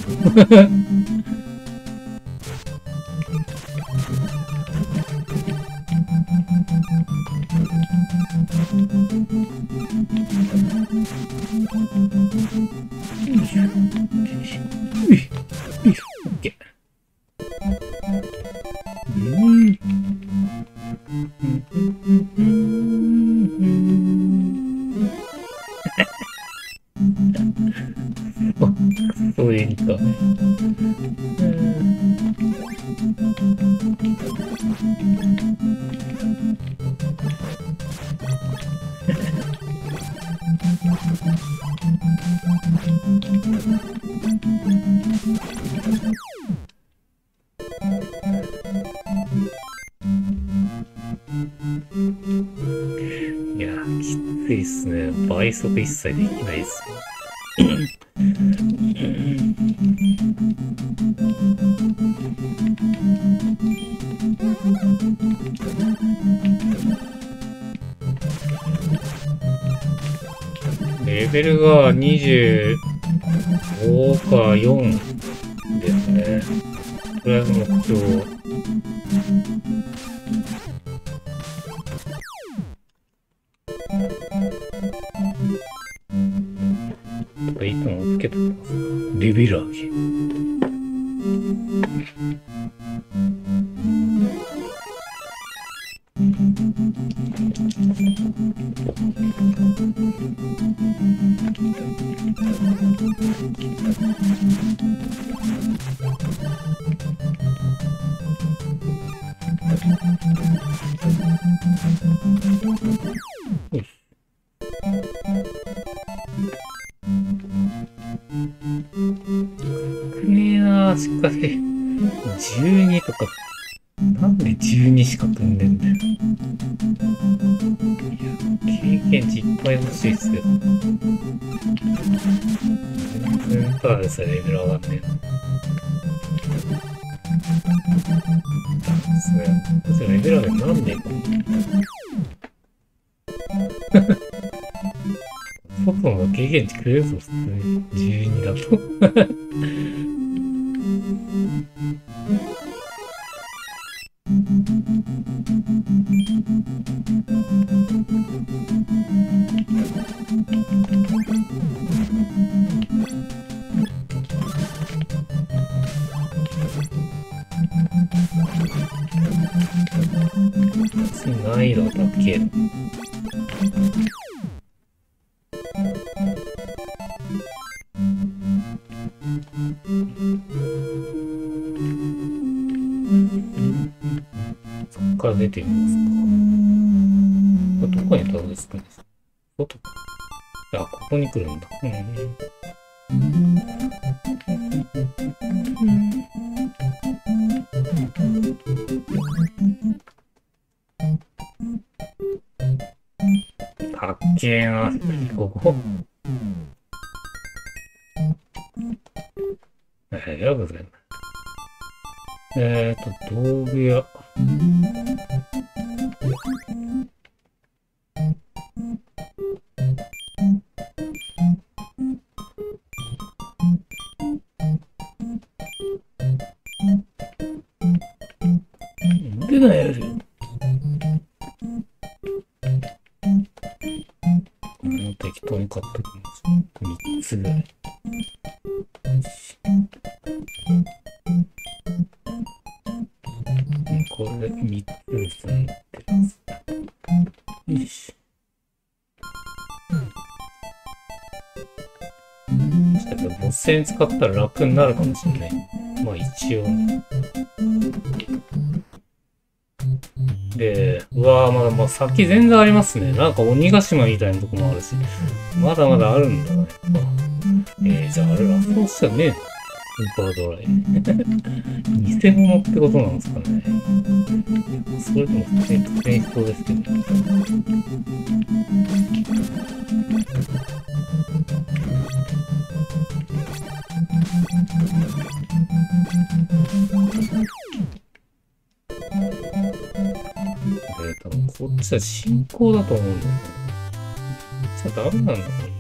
そういうか。いや、きついっすね。倍速一切できないっす。レベルが25か4ですね。とりあえず目標。いつもつけてますか。レベル上げ。 少ねえな、しかし。12とか。なんで12しか組んでんだよ。いや、経験値いっぱい欲しいっすよ。全然ただでさえレベル上がんねえな。それ、こっちレベル上げなんでいいか。外の経験値くれるぞ、普通に。12だと。難易度が高えな。そっから出てみますか。どこにたどり着くんですか。外か。あ、ここに来るんだ。かっけえな、ここ。やばいぜ。道具屋。出ないやつよ。適当に買っときます。3つぐらい。これで3つですね。よし。ボス戦使ったら楽になるかもしれない。まあ一応。で、うわぁ、まだ先全然ありますね。なんか鬼ヶ島みたいなとこもあるし。まだまだあるんだね。じゃああれラスボスじゃねえの？スーパードライ。偽物ってことなんですかね。それとも普通にそうですけど。多分こっちは進行だと思うんだよね。こっちはダメなんだろうね。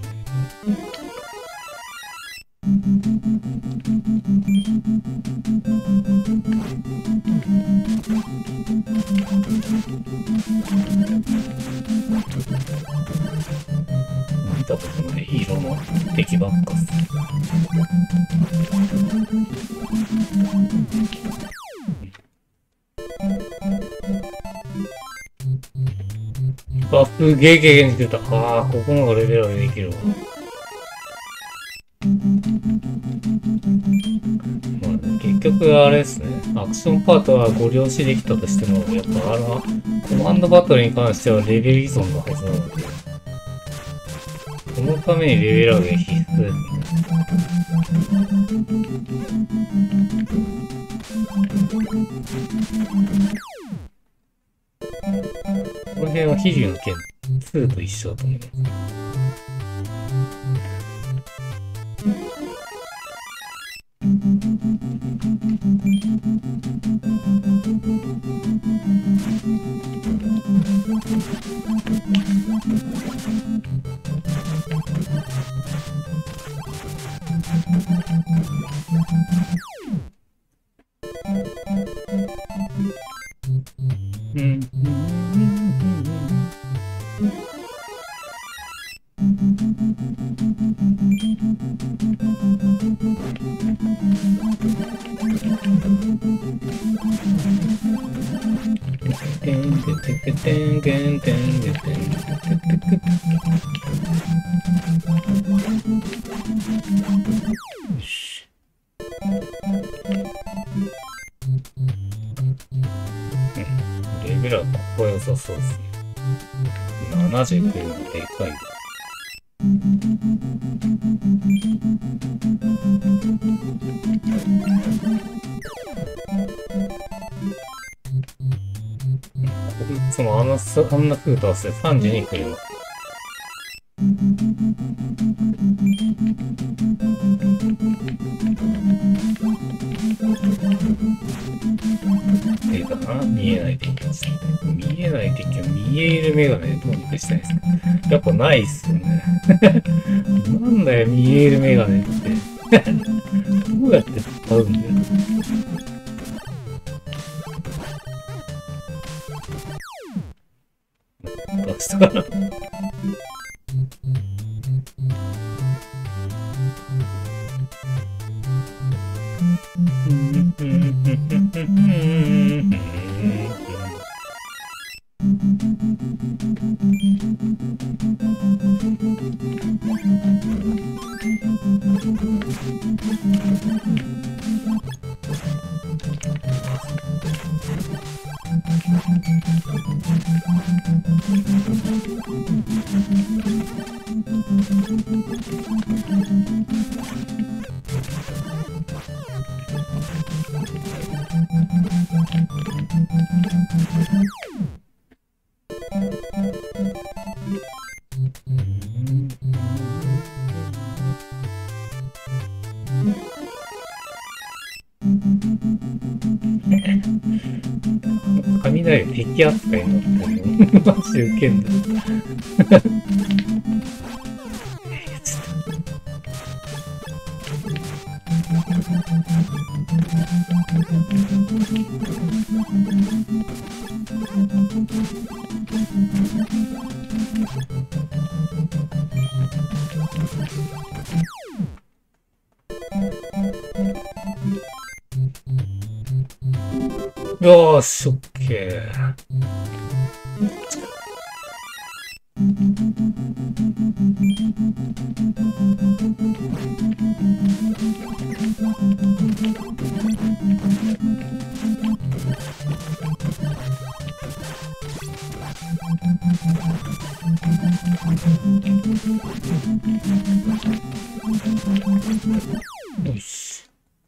見たことない色の敵ばっかっす。あ、すげえ経験してた。ああ、ここのがレベル上げできるわ。まあ、結局あれですね。アクションパートはご了承できたとしても、やっぱコマンドバトルに関してはレベル依存のはずなので、そのためにレベル上げ必須ですね。この辺は飛竜の剣2と一緒だと思います。レベルはここ良さそうですね。70くらいのでかい。 そんな風と忘れ32来るよ。かな、見えない敵です。見えない敵を見えるメガネでどうにかしたいですか。やっぱないっすよね。なんだよ、見えるメガネって。どうやって使うんだよ。出したかな。雷敵扱いになってるのマジウケんだ。よーし、オッケー。よし。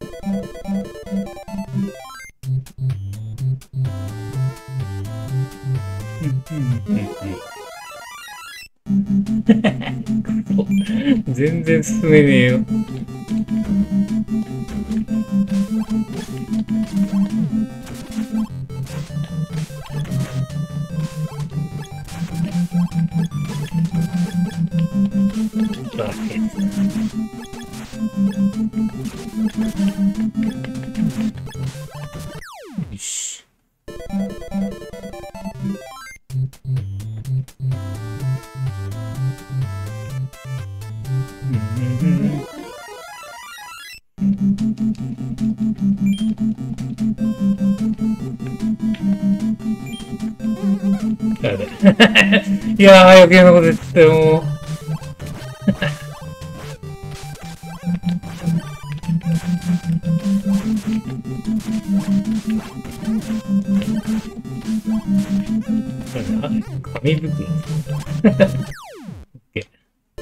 全然進めねえよ。よし。いやー、余計なこと言ってよ、もう。紙袋。オッケー。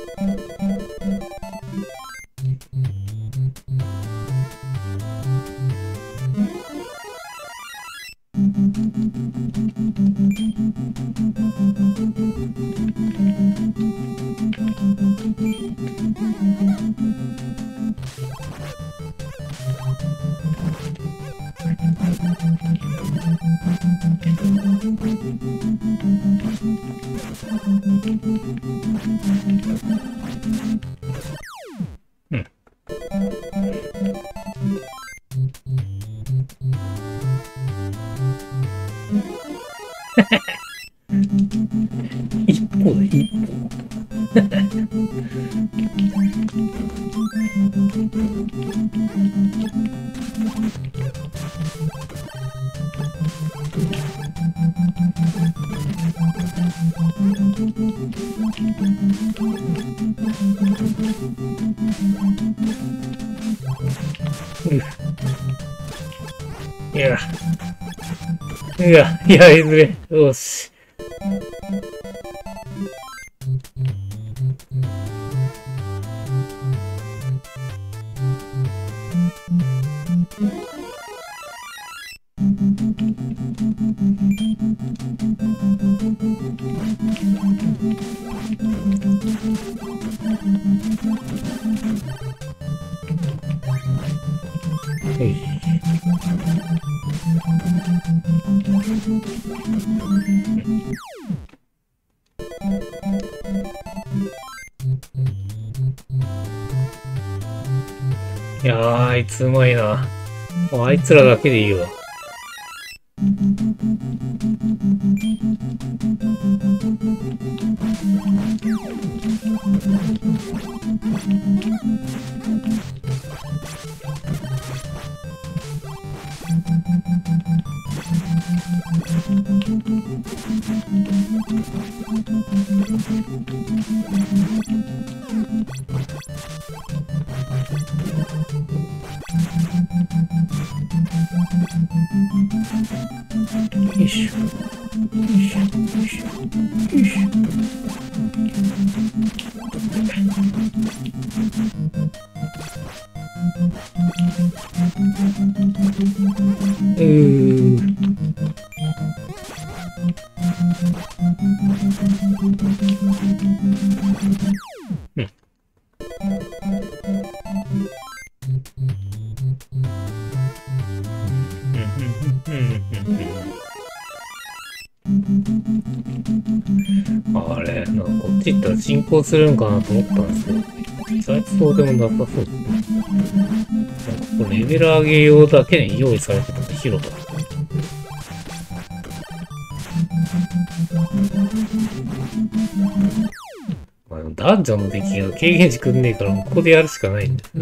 一歩で一歩。やりづれ。よし。 よいしいやー、あいつうまいな。あいつらだけでいいわ。よいしょ。よいしょ。よいしょ。よいしょ。あれ、なんかこっち行ったら進行するんかなと思ったんですけど、意外とそうでもなさそうですね。なんかこれレベル上げようだけに用意されてたの広場。まあ、ダンジョンの出来が経験値くんねえから、ここでやるしかないんだよ。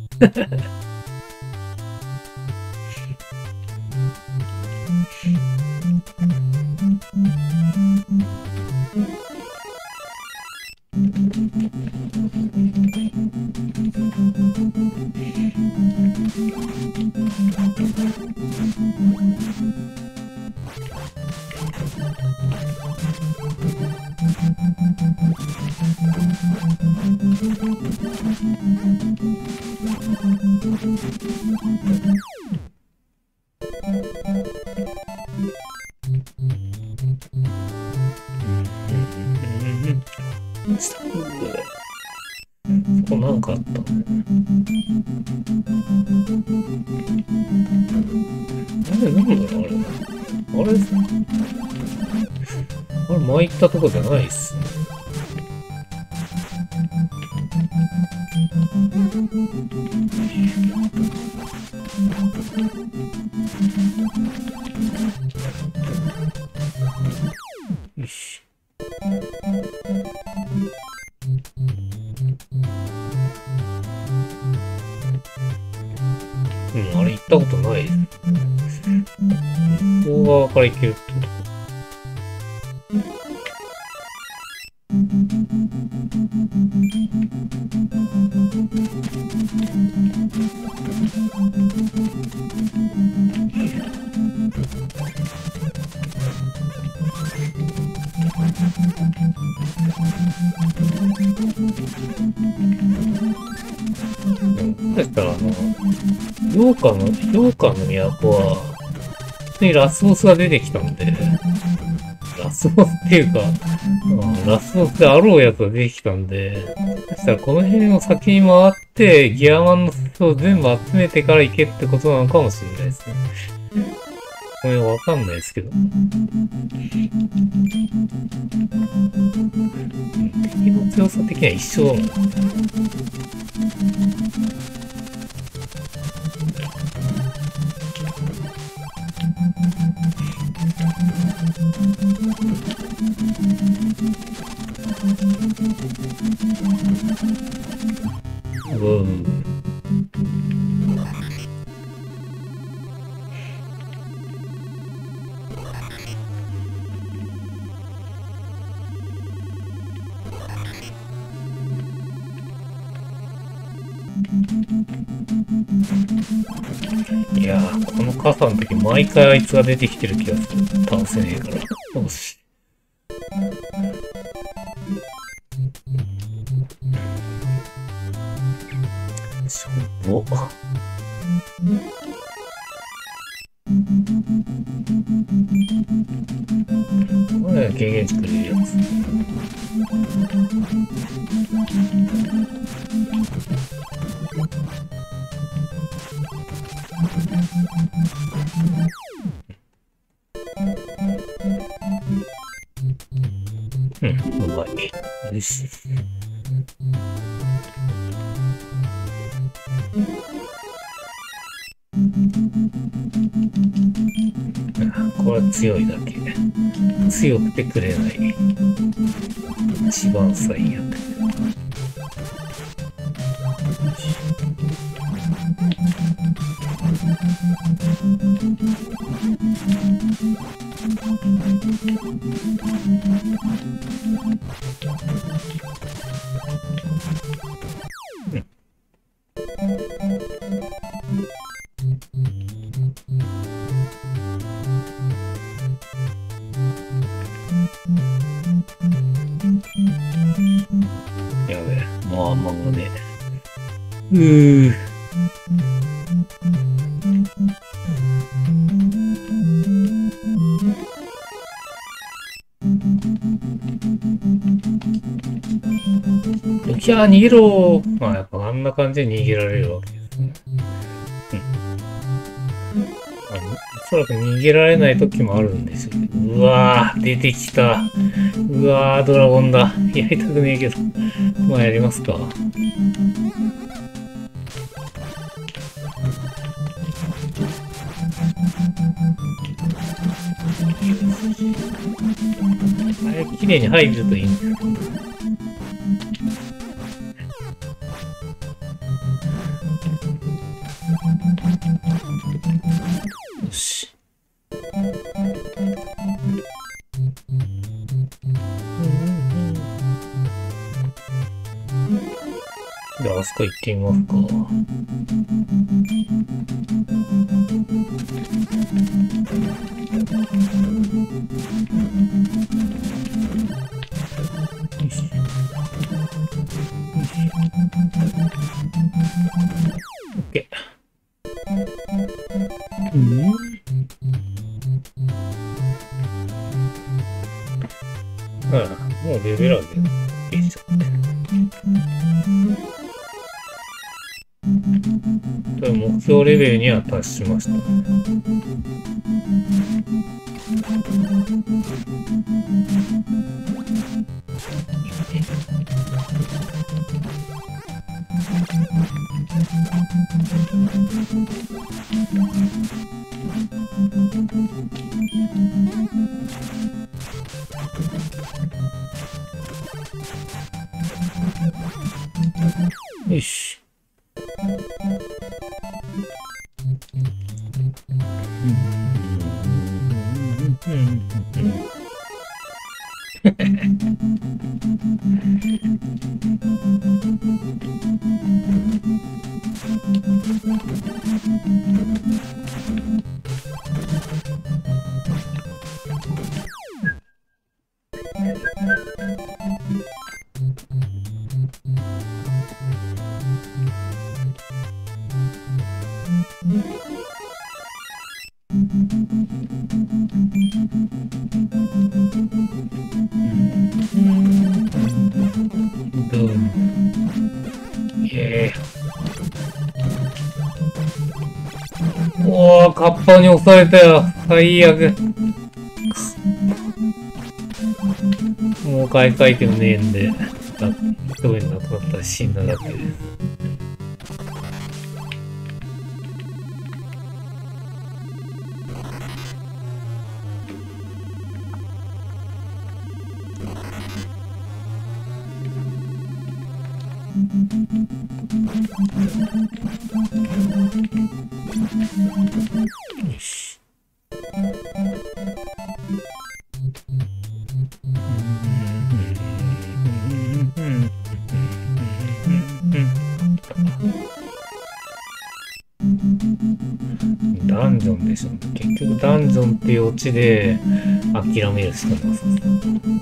そこなんかあったんだよね。なんだろうあれ。あれ前行ったとこじゃないっすね。よし。あれ行ったことないです。向こう側から行けるってことか。そしたら羊羹の都は、普通にラスボスが出てきたんで、ラスボスっていうか、ラスボスであろうやつが出てきたんで、そしたらこの辺を先に回って、ギアマンの人を全部集めてから行けってことなのかもしれないですね。これわかんないですけど。敵の強さ的には一緒だもん。いやー、この傘の時毎回あいつが出てきてる気がする。倒せねえから。よし。しょぼ。これ経験値くれるやつ。 よし。これは強いだけ。強くてくれない。一番最悪。やべえ、まあまあね。いや、逃げろ。まあ、やっぱあんな感じで逃げられるわけですね。おそらく逃げられない時もあるんですよね。うわー、出てきた。うわー、ドラゴンだ。やりたくねえけど。まあ、やりますか。あれ、綺麗に入るといいんですけど。よし。で、あそこ行ってみますか。OK。もうレベル上げいいでしょ。目標レベルには達しました。よし。おー、カッパに押されたよ。最悪。もう買い替えてもねえんで、一人になくなったら死んだだけです。よし。ダンジョンでしょ。結局ダンジョンっていうオチで諦めるしかなさそう。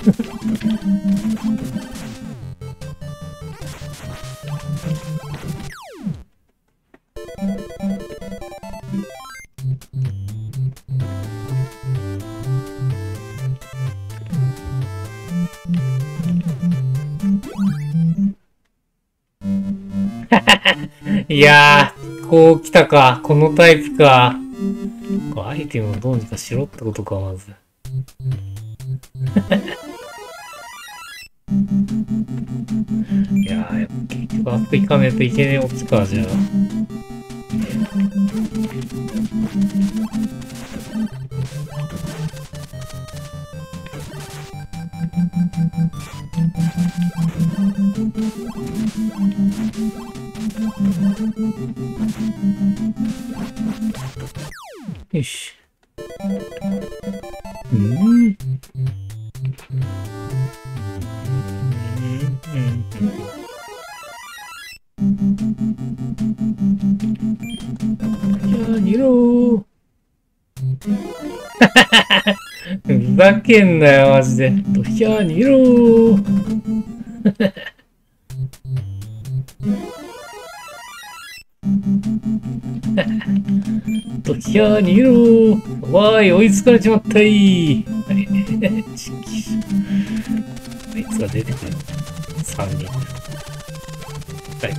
いやー、こう来たか。このタイプか。アイテムをどうにかしろってことか、まず。 いやー、やっぱ結局あそこ行かねえといけねえオチか、じゃあ。よし。逃げろー。ふざけんなよ、マジで。ドヒャー逃げろー。ドヒャー逃げろー。わーい、追いつかれちまったい。はい。チキシあいつが出てくる。3人。はい。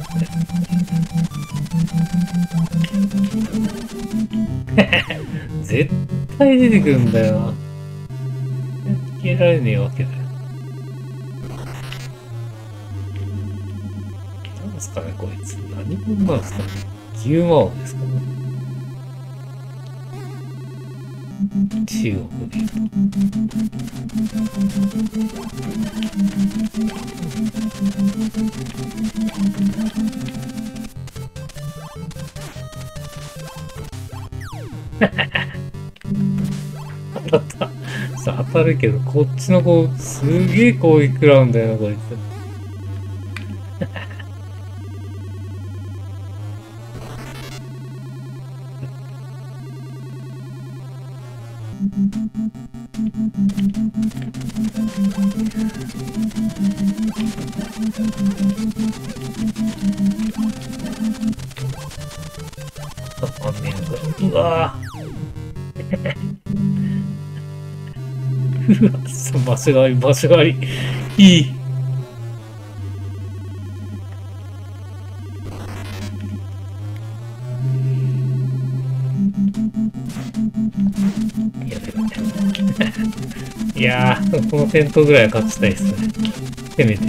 絶対出てくるんだよな。消えられねえわけだよ。なんですかね、こいつ。何者なんですかね。牛魔王ですかね。中国で言うと。当たった。さあ、当たるけど、こっちの子、すげえ攻撃食らうんだよな、こいつ。あんねえのか。うわぁ。うわ、場所があり、場所があり。いい。いやー、この戦闘ぐらいは勝ちたいですね。せめて。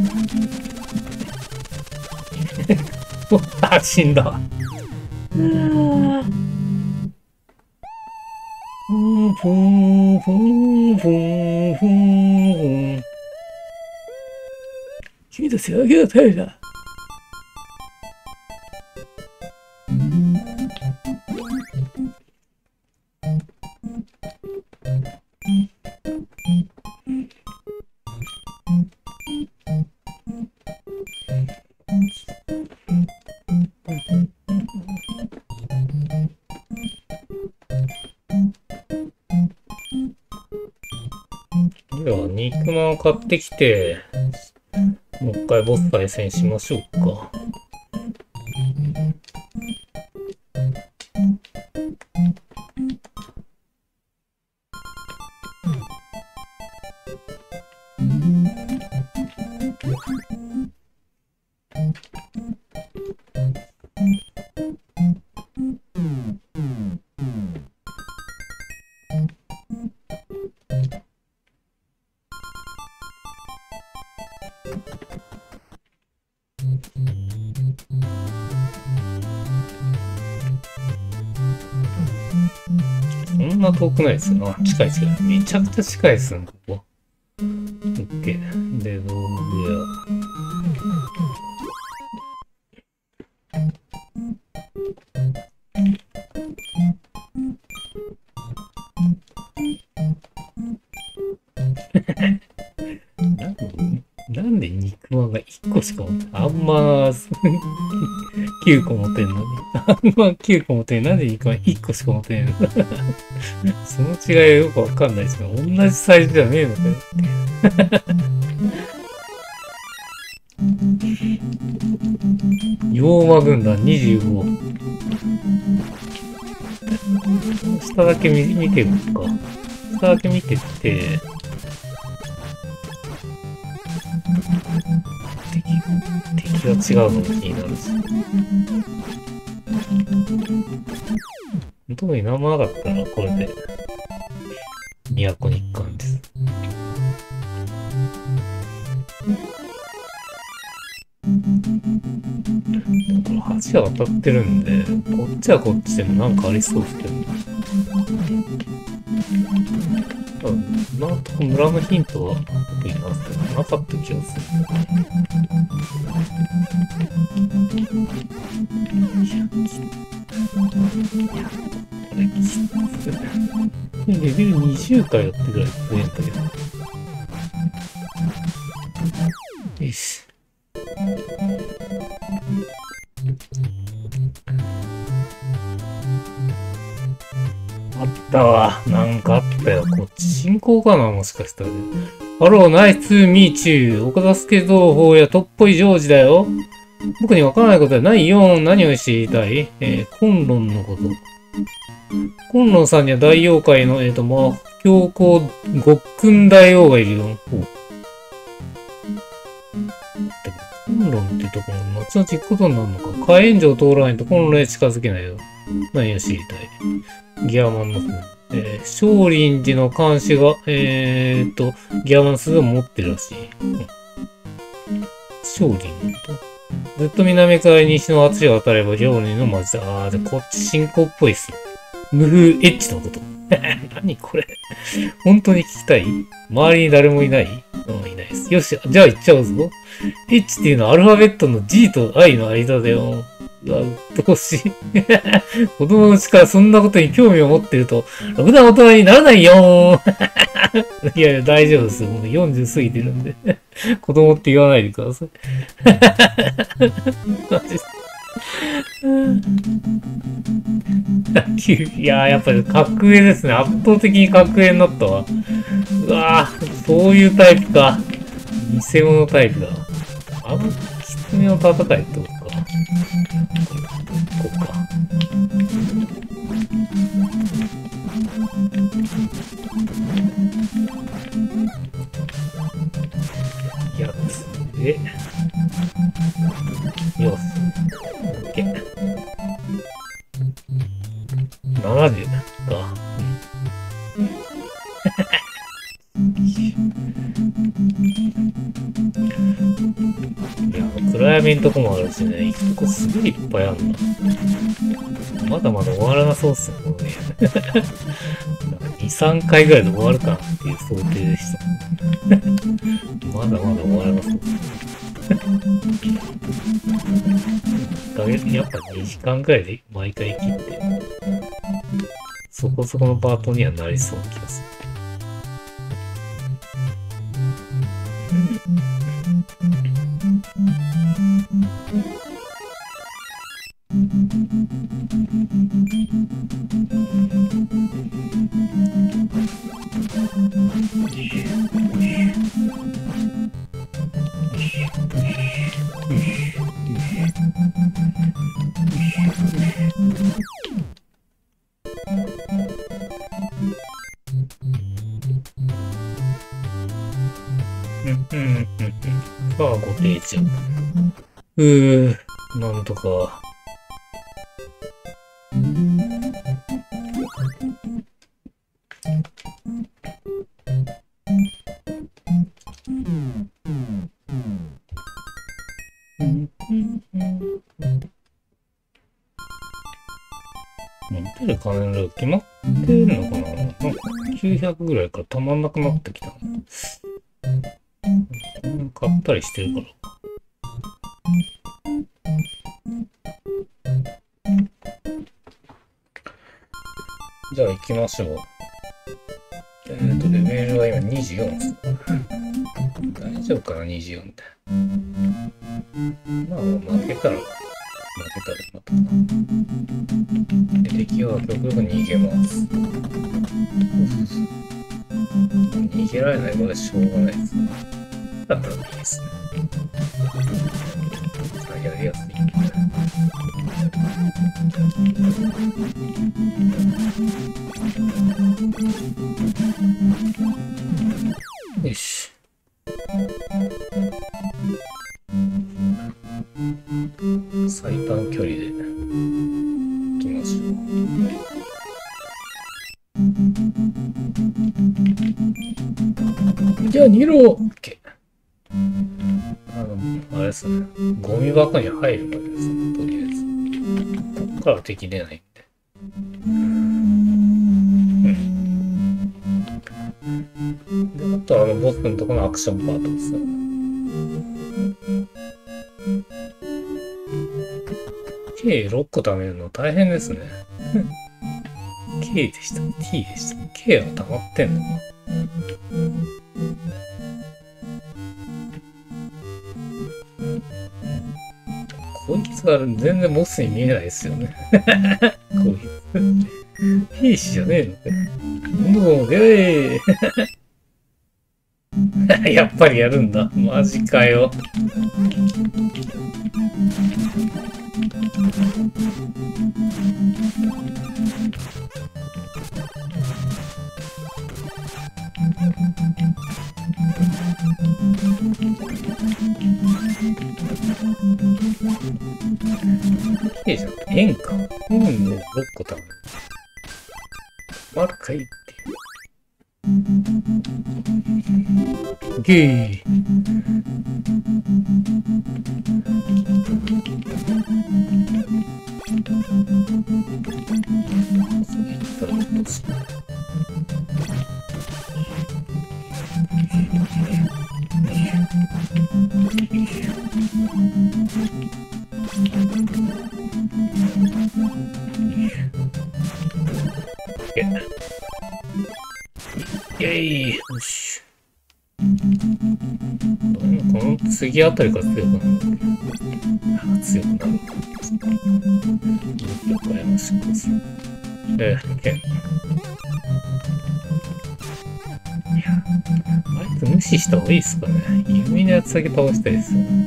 あ、死んだわ。君たちはげがたいだ。では、肉まんを買ってきて、もう一回ボス対戦しましょうか。そんな遠くないですよな。近い近い。めちゃくちゃ近いですね、ここ。オッケー。で、道具屋。なんで肉まんが1個しか持ってあんま9個持ってんのに。あんま9個持ってんのになんで肉まん1個しか持ってんのその違いよくわかんないですけど、同じサイズじゃねえのかよって。妖魔軍団25。下だけ見てるか。下だけ見てって、敵が違うのが気になるし。特に何もなかったらこれで都日韓です。 これ橋は渡ってるんで、こっちはこっちでもなんかありそうですけど。なんとか村のヒントは特になかった気がする。これきつい。レベル20回やってぐらい増えんだけど。よし。あったわ。なんかあったよ。こっち進行かなもしかしたら。ハロー、ナイスミーチュー。岡田助同胞やとっぽいジョージだよ。僕にわからないことはないよ。何を知りたい？コンロンのこと。コンロンさんには大妖怪の、魔教皇ごっくん大王がいるよ。コンロンってところ後々行くことになるのか。火炎城を通らないとコンロンへ近づけないよ。何を知りたい？ギアマンのス。少林寺の監視が、ギアマンのスを持ってるらしい。少林と。ずっと南から西の圧が当たれば料理の街だ。で、こっち進行っぽいっす。無風エッチのこと。何これ。本当に聞きたい？周りに誰もいない？いないです。よし、じゃあ行っちゃうぞ。エッチっていうのはアルファベットの G と I の間だよ。うわ、うっとうしい。子供のうちからそんなことに興味を持ってると、ろくな大人にならないよいやいや、大丈夫ですよ。もう40過ぎてるんで。子供って言わないでください。マジいやー、やっぱり格上ですね。圧倒的に格上になったわ。うわー、そういうタイプか。偽物タイプだ。狐の戦いってことか。こうか。やつで、よし。OK。70か。いや、暗闇のとこもあるしね、行くとこすごいいっぱいあるな。まだまだ終わらなそうっすね、このね。2、3回ぐらいで終わるかなっていう想定でした。まだまだ終わらなそう。やっぱ2時間ぐらいで毎回切って、そこそこのパートにはなりそうな気がする。さあ、ご定着。なんとか。持ってる金の量決まってるのかな？なんか900ぐらいからたまんなくなってきた。買ったりしてるから。じゃあ行きましょう。レベルは今24です。大丈夫かな、24って。まあ、負けたらまた。で、敵は極力逃げます。逃げられないのでしょうがないです。だったらいいですね。やりやすい。よし。最短距離で行きましょう。じゃあ、2ロー !OK。 あれですね。ゴミ箱に入るまでですね、とりあえず。こっから敵出ないんで。で、あとボスのところのアクションパートですね。計6個貯めるの大変ですね。K でした ?T でした ?K は溜まってんのか。こいつが全然ボスに見えないですよね。こいつ。兵士じゃねえのかよ。もう、やっぱりやるんだ。マジかよ。いいじゃん。円か。円の6個食べる。丸かいって。ゲー。そういったらどうする？イェイ！よし。この次あたりから強くなる。強くなる。武器を変えましょう。あいつ無視した方がいいっすかね。弓のやつだけ倒したいですよね。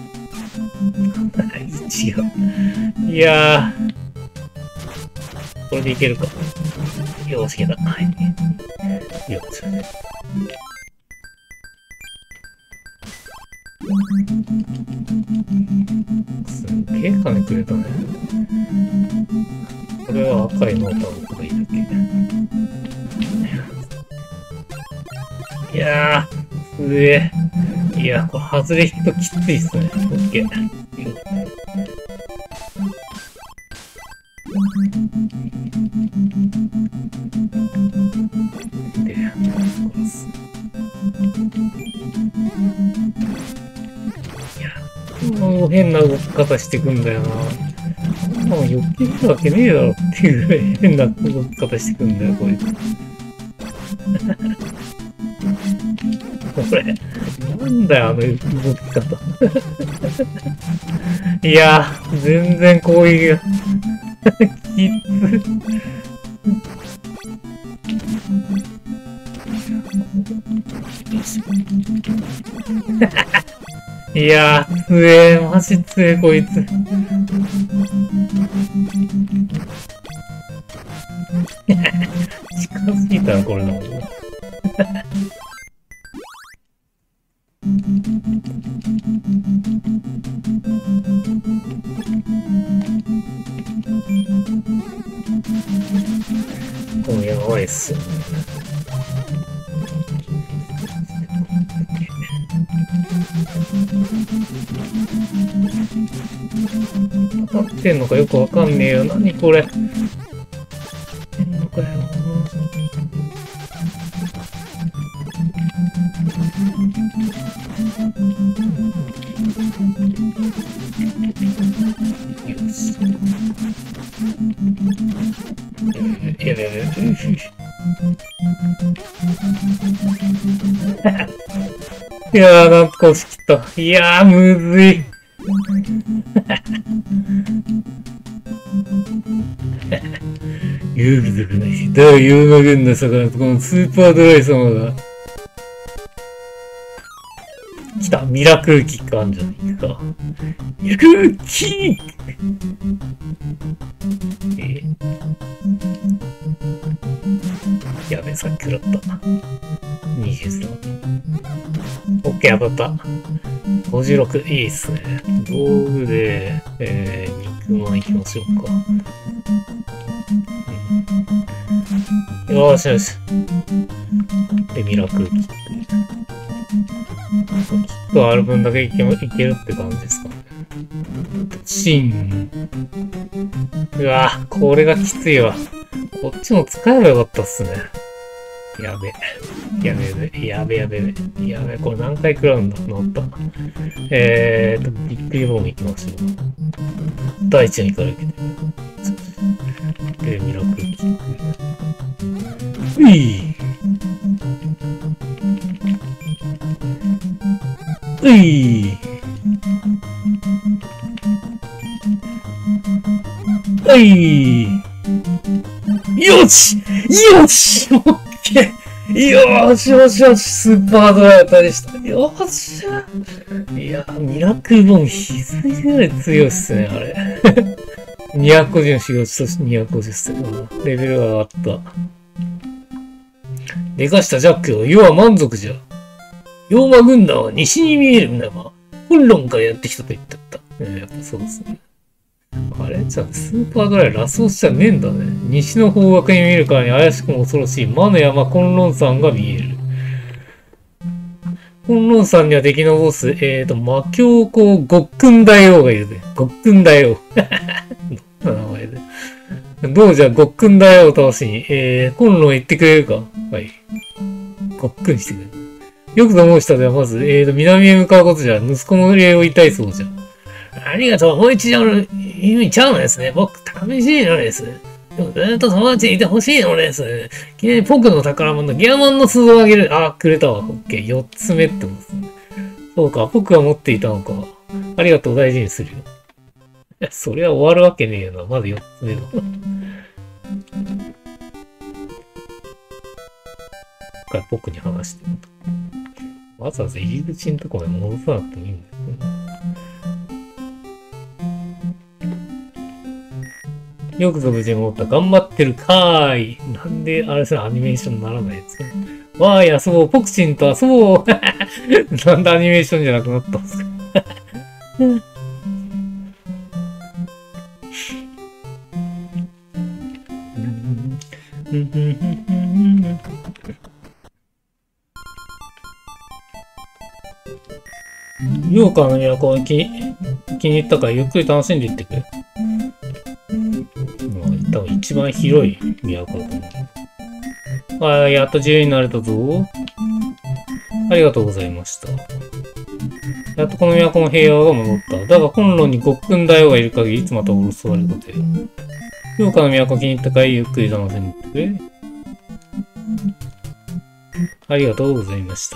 違う。いやー。これでいけるか。よし、いけた。はい。よし。すげえ金くれたね。これは赤いノートを置けばいいだけ。いやー、すげえ。いや、これ外れ引くときついっすね。オッケー。で、殺す。いや、もう変な動き方してくんだよな。もう避けるわけねえだろっていうぐらい変な動き方してくんだよ、こいつ。これ、なんだよ、あの動き方。いや、全然攻撃がきつ。いやー、強え、マジ強え、こいつ。近すぎたらこれだもんね。これやばいっすよね。当たってんのかよくわかんねえよ。何これ。当たってんのかよ。よし。いやー、なんとか押し切った。いやー、むずい。遊戯族ないし、第4話弦の魚とこのスーパードライ様が。来た、ミラクルキックあんじゃないか。ミラクルキックやべえ、さっき食らった。23。オッケー、当たった。56、いいっすね。道具で、肉まんいきましょうか。よしよし。で、ミラクルキック。 とある分だけいけるって感じですかね。シン。うわ、これがきついわ。こっちも使えばよかったっすね。やべ。やべ。これ何回食らうんだ乗った。びっくりボム行きましょう。第一にから受けて。ミラクルキック。うい。うい。はい。よしよしオッケーよし、スーパードライバーでした。よっしゃいや、ミラクルボムひずいぐらい強いっすね、あれ。250の修行値として250っすね。レベルが上がった。でかしたジャックよ、要は満足じゃ。妖魔軍団は西に見えるんだが、本論からやってきたと言ってた。やっぱそうですね。あれじゃあ、スーパードライラスボスじゃねえんだね。西の方角に見えるからに怪しくも恐ろしい魔の山混論山が見える。混論山には敵のボス、魔教皇ごっくん大王がいるね。ごっくん大王。どんな名前で。どうじゃ、ごっくん大王を倒しに、混論行ってくれるか。はい。ごっくんしてくれる。よくぞ申したではまず、南へ向かうことじゃ、息子の礼を言いたいそうじゃ。ありがとう、もう一度の意味ちゃうのですね。僕、試しいのです。でもずっと友達にいてほしいのです。記念に僕の宝物、ギアマンの鈴をあげる。あ、くれたわ。オッケー。4つ目ってことですね。そうか、僕が持っていたのか。ありがとう、大事にするよ。いや、そりゃ終わるわけねえよな。まだ4つ目だ。僕に話してると。わざわざ入り口のところに戻さなくてもいいんだよね。よくぞ無事に戻った。頑張ってるかーい。なんで、あれさ、アニメーションにならないやつか。わーい、遊ぼう。ポクチンと遊ぼう。なんでアニメーションじゃなくなったんですか。羊羹の都を気に入ったからゆっくり楽しんでいってくれ。多分一番広い都だと思う。ああ、やっと自由になれたぞ。ありがとうございました。やっとこの都の平和が戻った。だが本論にごっくん大王がいる限りいつまた襲われることで。羊羹の都気に入ったからゆっくり楽しんでいってくれ。ありがとうございました。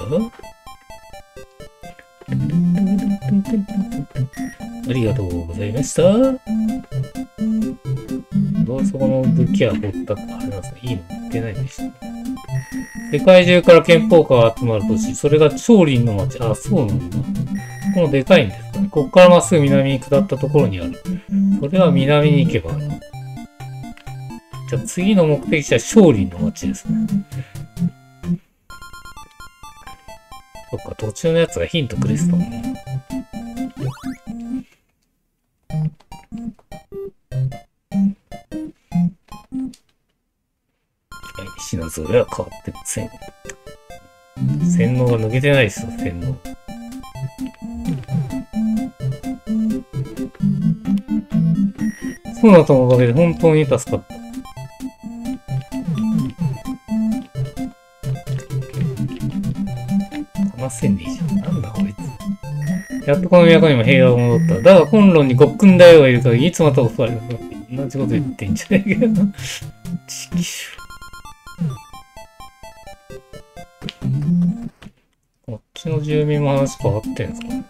ありがとうございました。どうそこの武器はぼったくあれなんですか、いいの売ってないんでした。世界中から憲法家が集まる都市、それが長林の町。あ、そうなんだ。このでかいんですかね。ここからまっすぐ南に下ったところにある。それは南に行けばある。じゃあ次の目的地は長林の町ですね。そっか、途中のやつがヒントくれてたもんね。品ぞれは変わってません。洗脳が抜けてないですよ、洗脳。そうなとのおかげで本当に助かった。話せんでいいじゃん。なんだこいつ。やっとこの都にも平和が戻った。だが本論にごっくん大王がいるからいつまた襲われるかって同じこと言ってんじゃないけどな。ちきしゅ。こっちの住民も話変わってんすかね。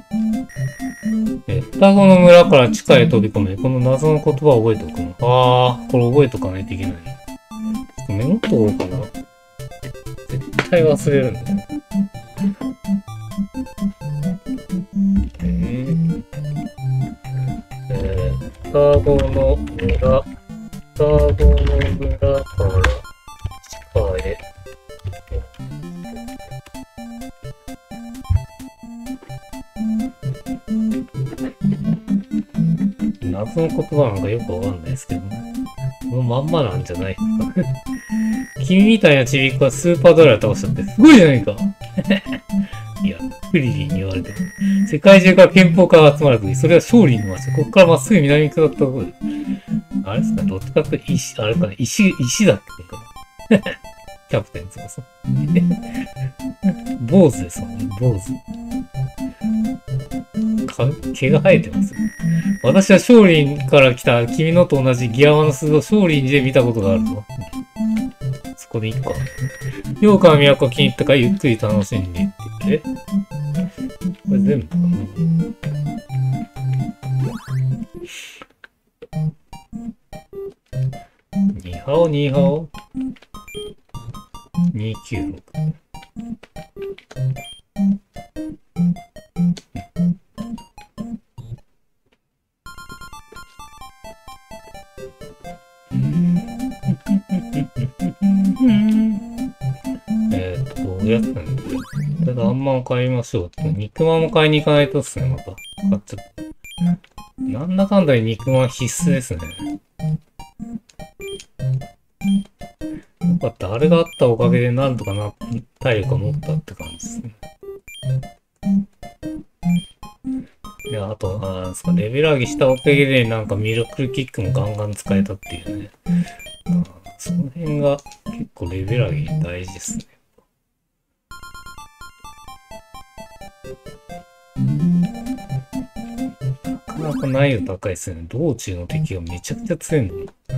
双子の村から地下へ飛び込め。この謎の言葉を覚えておくの。あー、これ覚えとかないといけない。メモっとこうかな。絶対忘れるんだよ。双子の村から地下へ。謎の言葉なんかよくわかんないですけどね。このまんまなんじゃないですか。君みたいなちびっこはスーパードライを倒しちゃってすごいじゃないか。いや、 クリリンに言われてる。世界中から憲法家が集まる国、それは勝利の街。ここからまっすぐ南に下ったところで。あれですか、どっちかというと石、あれかね、石だっけかな。キャプテン翼。坊主ですもんね、坊主。毛が生えてますよ。私は少林から来た君のと同じギアワの鈴を少林寺で見たことがあるぞ。そこでいいか。羊羹の都気に入ったからゆっくり楽しんでいってくれ。これ全部かな。ニハオニハオ296。おやつなんで、ただあんまん買いましょうって。肉まんも買いに行かないとっすね、また。買っちゃった。なんだかんだで肉まん必須ですね。よかった。あれがあったおかげでなんとか体力が持ったって感じですね。で、あと、なんですか、レベル上げしたおかげでなんかミラクルキックもガンガン使えたっていうね。その辺が結構レベル上げ大事ですね。なかなか難易度高いですよね。道中の敵がめちゃくちゃ強いの。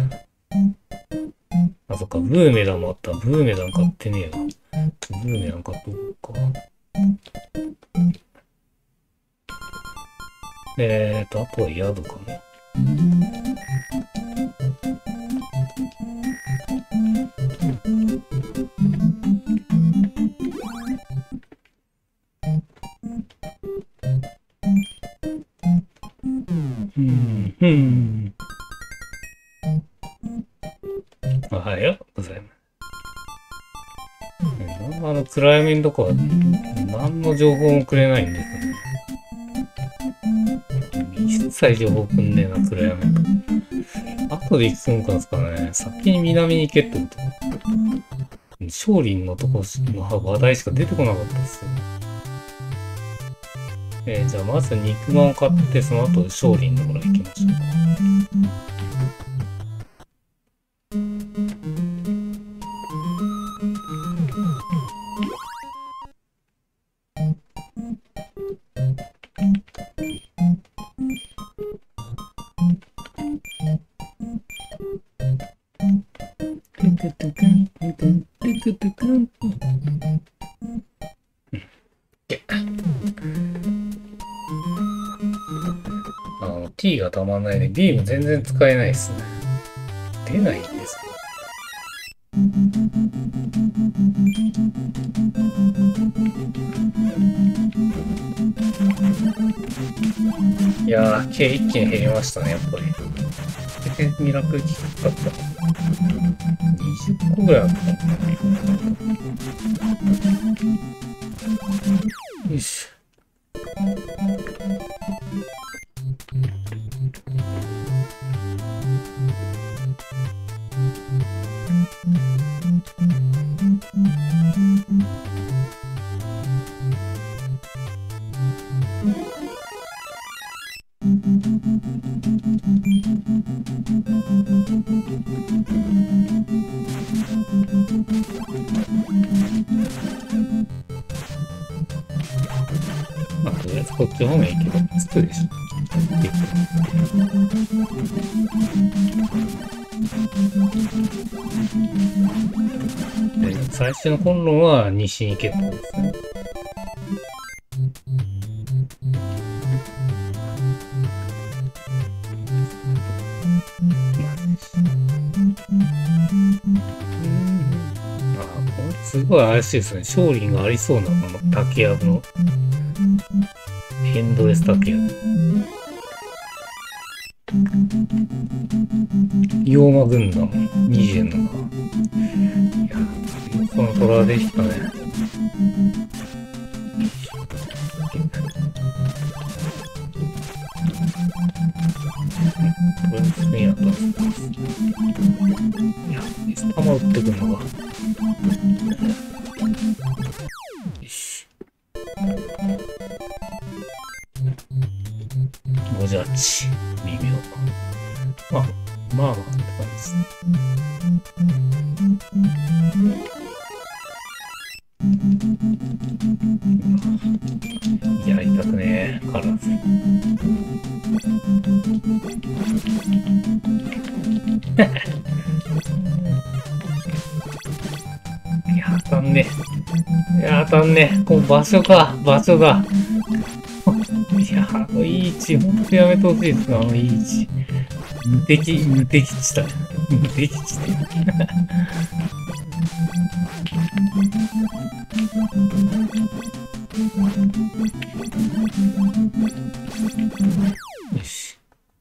あ、そっか、ブーメランもあった。ブーメラン買ってねえわ。ブーメラン買っとこうか。あとは宿かな。おはようございます。暗闇のとこは何の情報もくれないんですよね。一切情報くんねえな、暗闇のとこ。後で行くんですかね。先に南に行けってこと。少林のとこの話題しか出てこなかったですよ。じゃあまず肉まんを買って、その後少林の方行きましょう。T がたまんないね。B も全然使えないですね。出ないんですね。いやー、K 一気に減りましたね、やっぱり。ミラクルキックだった。20個ぐらいあった。よし。まあ、とりあえずこっち方面行けばつくでしょ。で、最初の本論は西に行けってことですね。すごい怪しいですね。勝利がありそうな、この竹やぶの。エンドレス竹やぶ。妖魔軍団27。いや、この虎でしたね。これですね、やったんです。いや、弾撃ってくるのが。よし。 ジャッジ。微妙。まあって感じですね。やりたくねえ、カラーズ。いや、当たんねえ。いや、当たんねえ。この場所が。いや、いい位置、ほんとやめてほしいですな、いい位置。無敵地帯。無敵地帯。よし。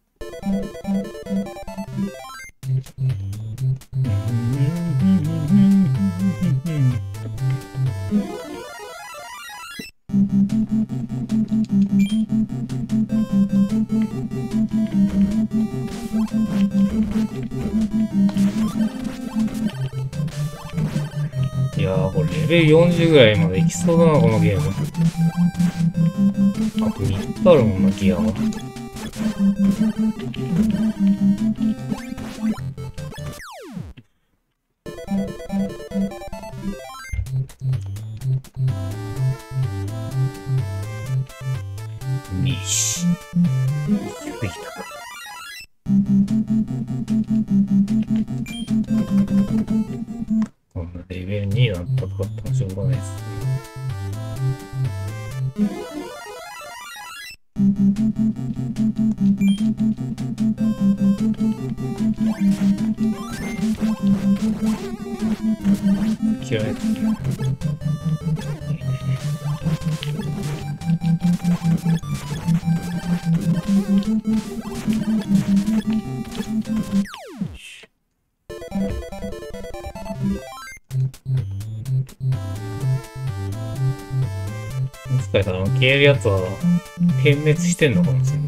いやー、これレベル40ぐらいまでいきそうだな、このゲーム。あと3つあるもんな、ギアは。よし。できたか。こんなレベル2になったとかってもしょうがないですね。嫌いですね。もしかしたら消えるやつは点滅してんのかもしれないです。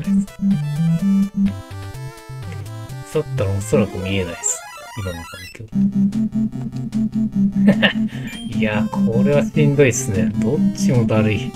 だったらおそらく見えないです。今の環境。いや、これはしんどいっすね。どっちもだるい。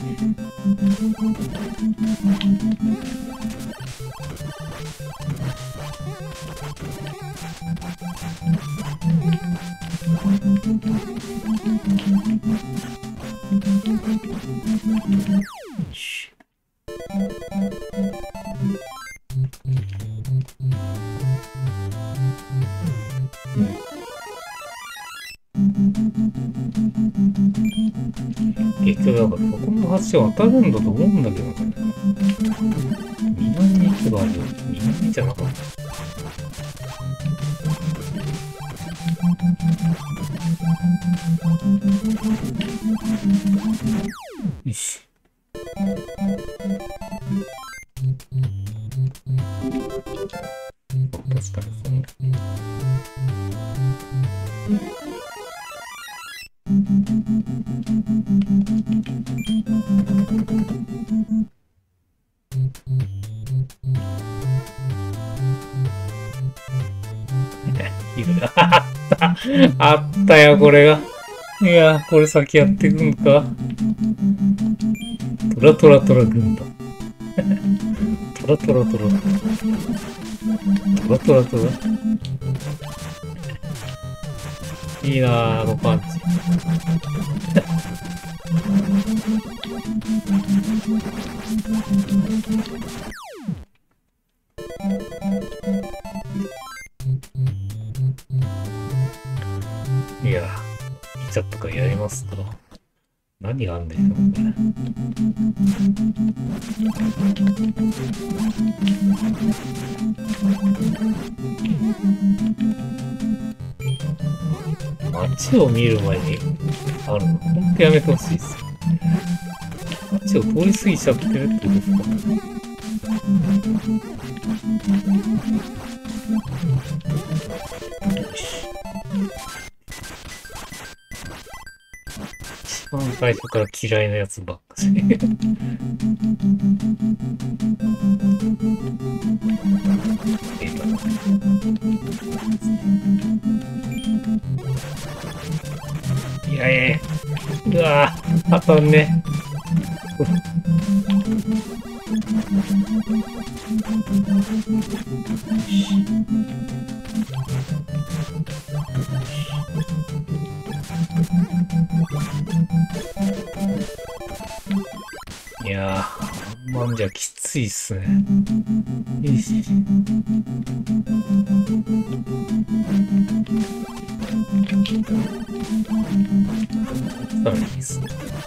結局だからそこの橋は当たるんだと思うんだけどね。南に行けばあるよ。南じゃなかった。よし。確かにそう。あったよ、これが。いや、これ先やっていくんか。トラトラトラ軍団。トラトラトラ。トラトラトラ。いいなぁ、あのパンチ。いや、いちゃったかやりますか。何があんねんのこれ。街を見る前にあるの。ほんとやめてほしいっす。街を通り過ぎちゃってるってことですか。よし。一番最初から嫌いなやつばっかし。いやいや、うわぁ、当たんね。 いやー、まんじゃきついっすね。よし。さらにいいっすね。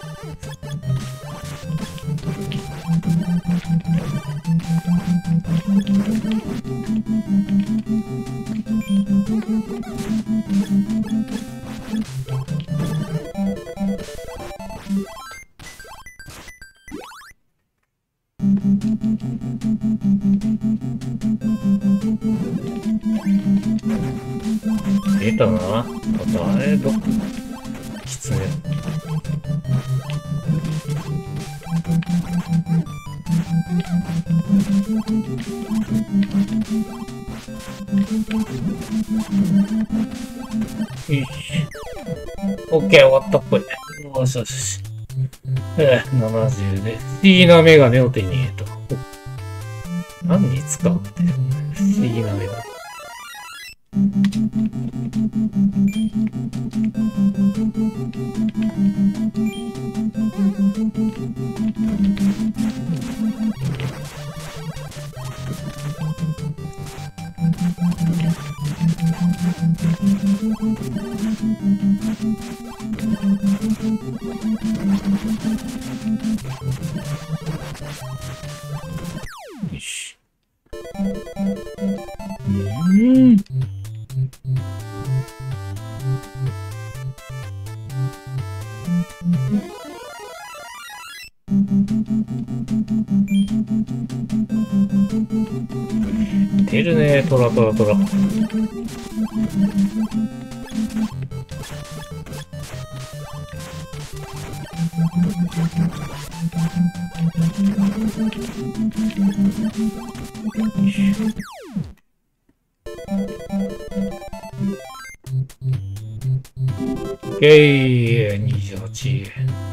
出たな。あとあれきつね。よし。オッケー、終わったっぽい。よしよし。70で。不思議なメガネを手に入れた。何に使うって。不思議なメガネ。よし。出るね、トラ。オッケー、28。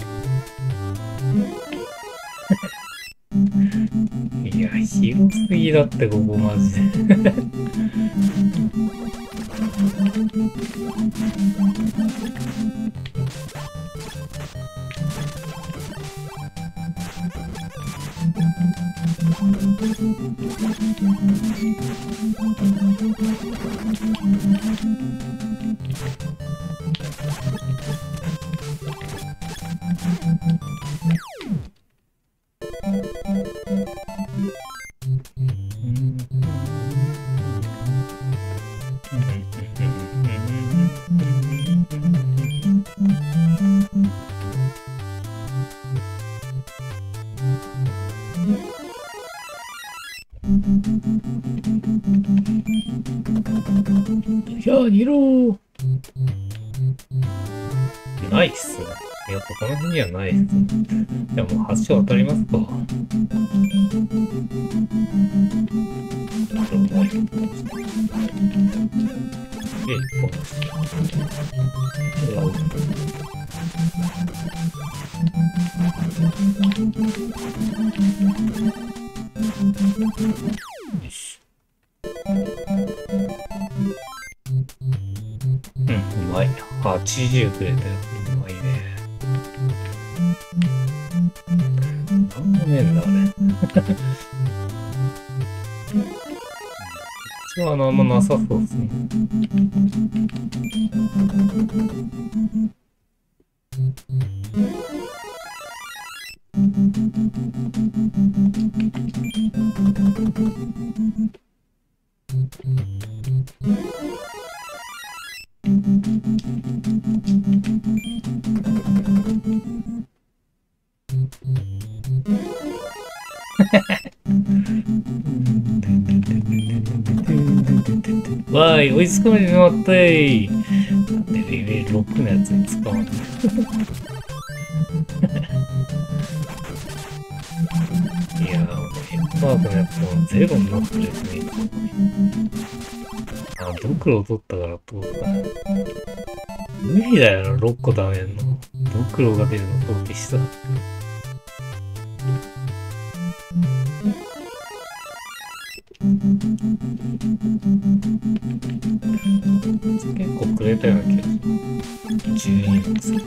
いや、広すぎだって、ここマジで。いや、ニロー。ないっすね。やっぱこの辺にはないっすね。じゃあもう橋渡りますか。よし。うまい。80くれたよ。うまいね。なんもねえんだ、あれ。一応あんまなさそうですね。わーい、追いつかめてしまったい。なんでレベル6のやつに使わない。いやー、ヘッパークのやつもゼロになってるやつね。あ、ドクロ取ったからってことか。無理だよな、6個ダメんの。ドクロが出るの放棄した。 結構くれたような気がする。12の次。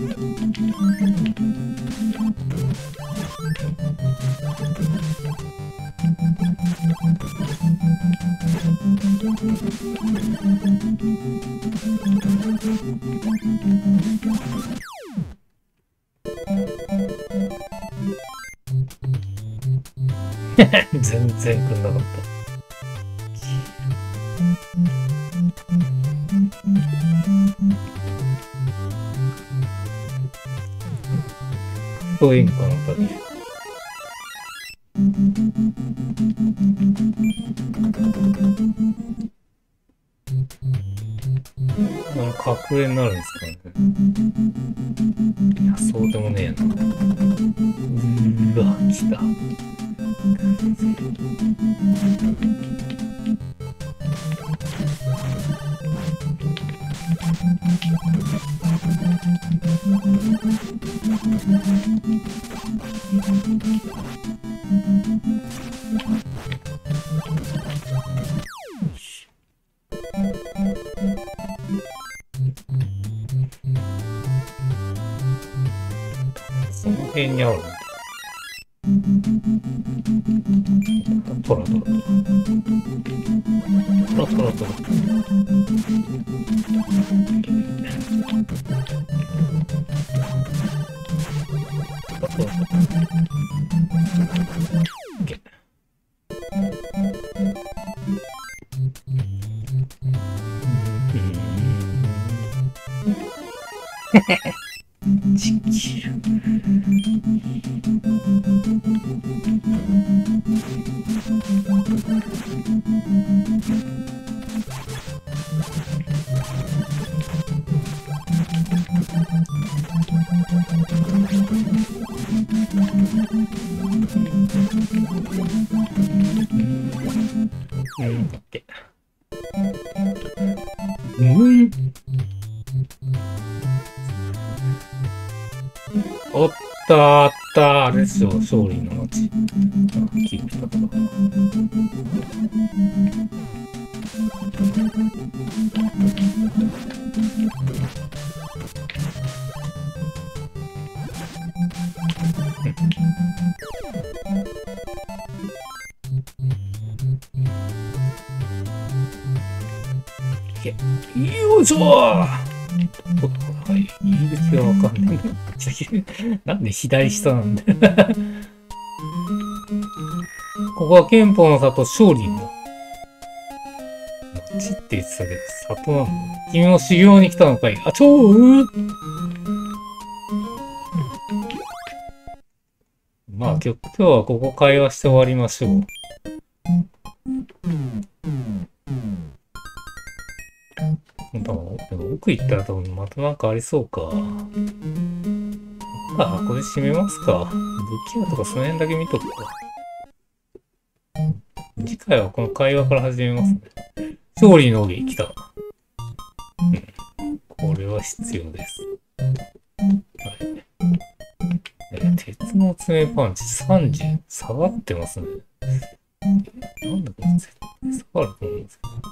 全然くんなかった。クソ演歌の旅。格上になるんですかね。いや、そうでもねえな。うわ、来た。その辺にあるんだ。トラトラトラ。トラトラトラ。地球。おったあった、あれですよ、勝利の街。キープしたとか。よいしょー。はい、入り口がわかんない。なんで左下なんだよ。ここは憲法の里、勝利だ。町って言ってたけど、里なんだ。君も修行に来たのかい。あ、まあ、今日はここ会話して終わりましょう。でも奥行ったら多分またなんかありそうか。あ、これ閉めますか。武器屋とかその辺だけ見とくか。次回はこの会話から始めますね。勝利の扇来た。これは必要です。はい。鉄の爪パンチ30下がってますね。なんだこれ絶対下がると思うんですけど。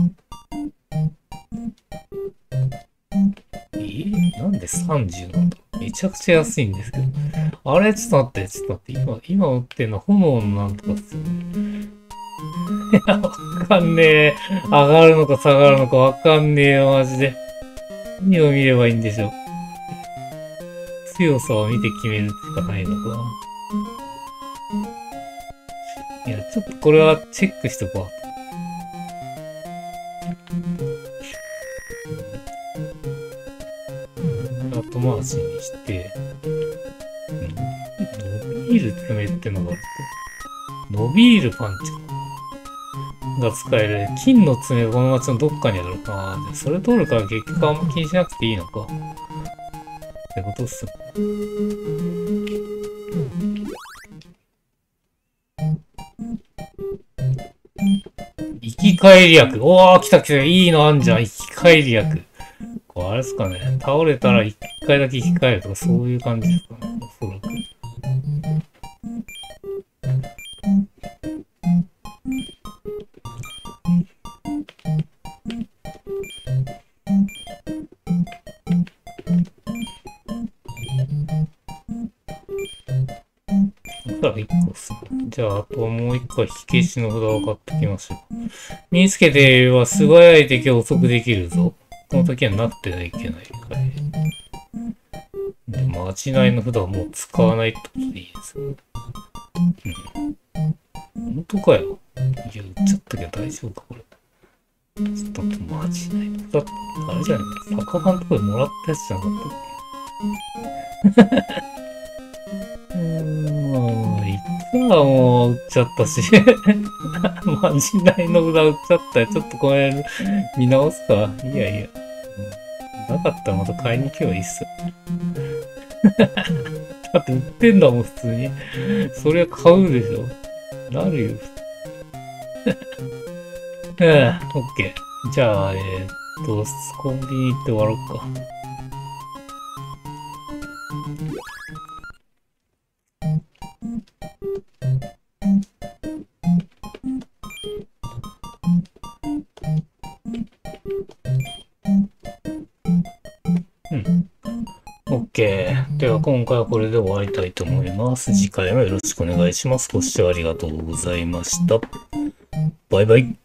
なんで30なんだ。めちゃくちゃ安いんですけど。あれちょっと待って。今売ってんの炎のなんとかですよね。いや、わかんねえ。上がるのか下がるのかわかんねえよ、マジで。何を見ればいいんでしょう。強さを見て決めるしかないのか。いや、ちょっとこれはチェックしとこう。後回しにして、伸びる爪ってのがあって、伸びるパンチが使える。金の爪がこの街のどっかにあるかな。それ通るから結局あんま気にしなくていいのか。ってことっすね。生き返り薬。おー、来た。いいのあんじゃん。生き返り薬。これあれですかね。倒れたら一回だけ生き返るとかそういう感じですかね。おそらく。 そうっすね。じゃあ、あともう一回火消しの札を買ってきましょう。身につけていれば素早い敵を遅くできるぞ。この時はなってはいけない。はい。で、まじないの札はもう使わないってことでいいですよ。本当かよ。いや、売っちゃったけど大丈夫か、これ。ちょっと待って、まじないの札、あれじゃない、酒場のとこでもらったやつじゃなかったっけ。いつはもう売っちゃったし。まじないの札売っちゃったよ。ちょっとこれ、見直すか。いやいや。なかったらまた買いに行けばいいっすよ。だって売ってんだもん、普通に。そりゃ買うでしょ。なるよ。オッケー。じゃあ、コンビニ行って終わろうか。OK。では今回はこれで終わりたいと思います。次回もよろしくお願いします。ご視聴ありがとうございました。バイバイ。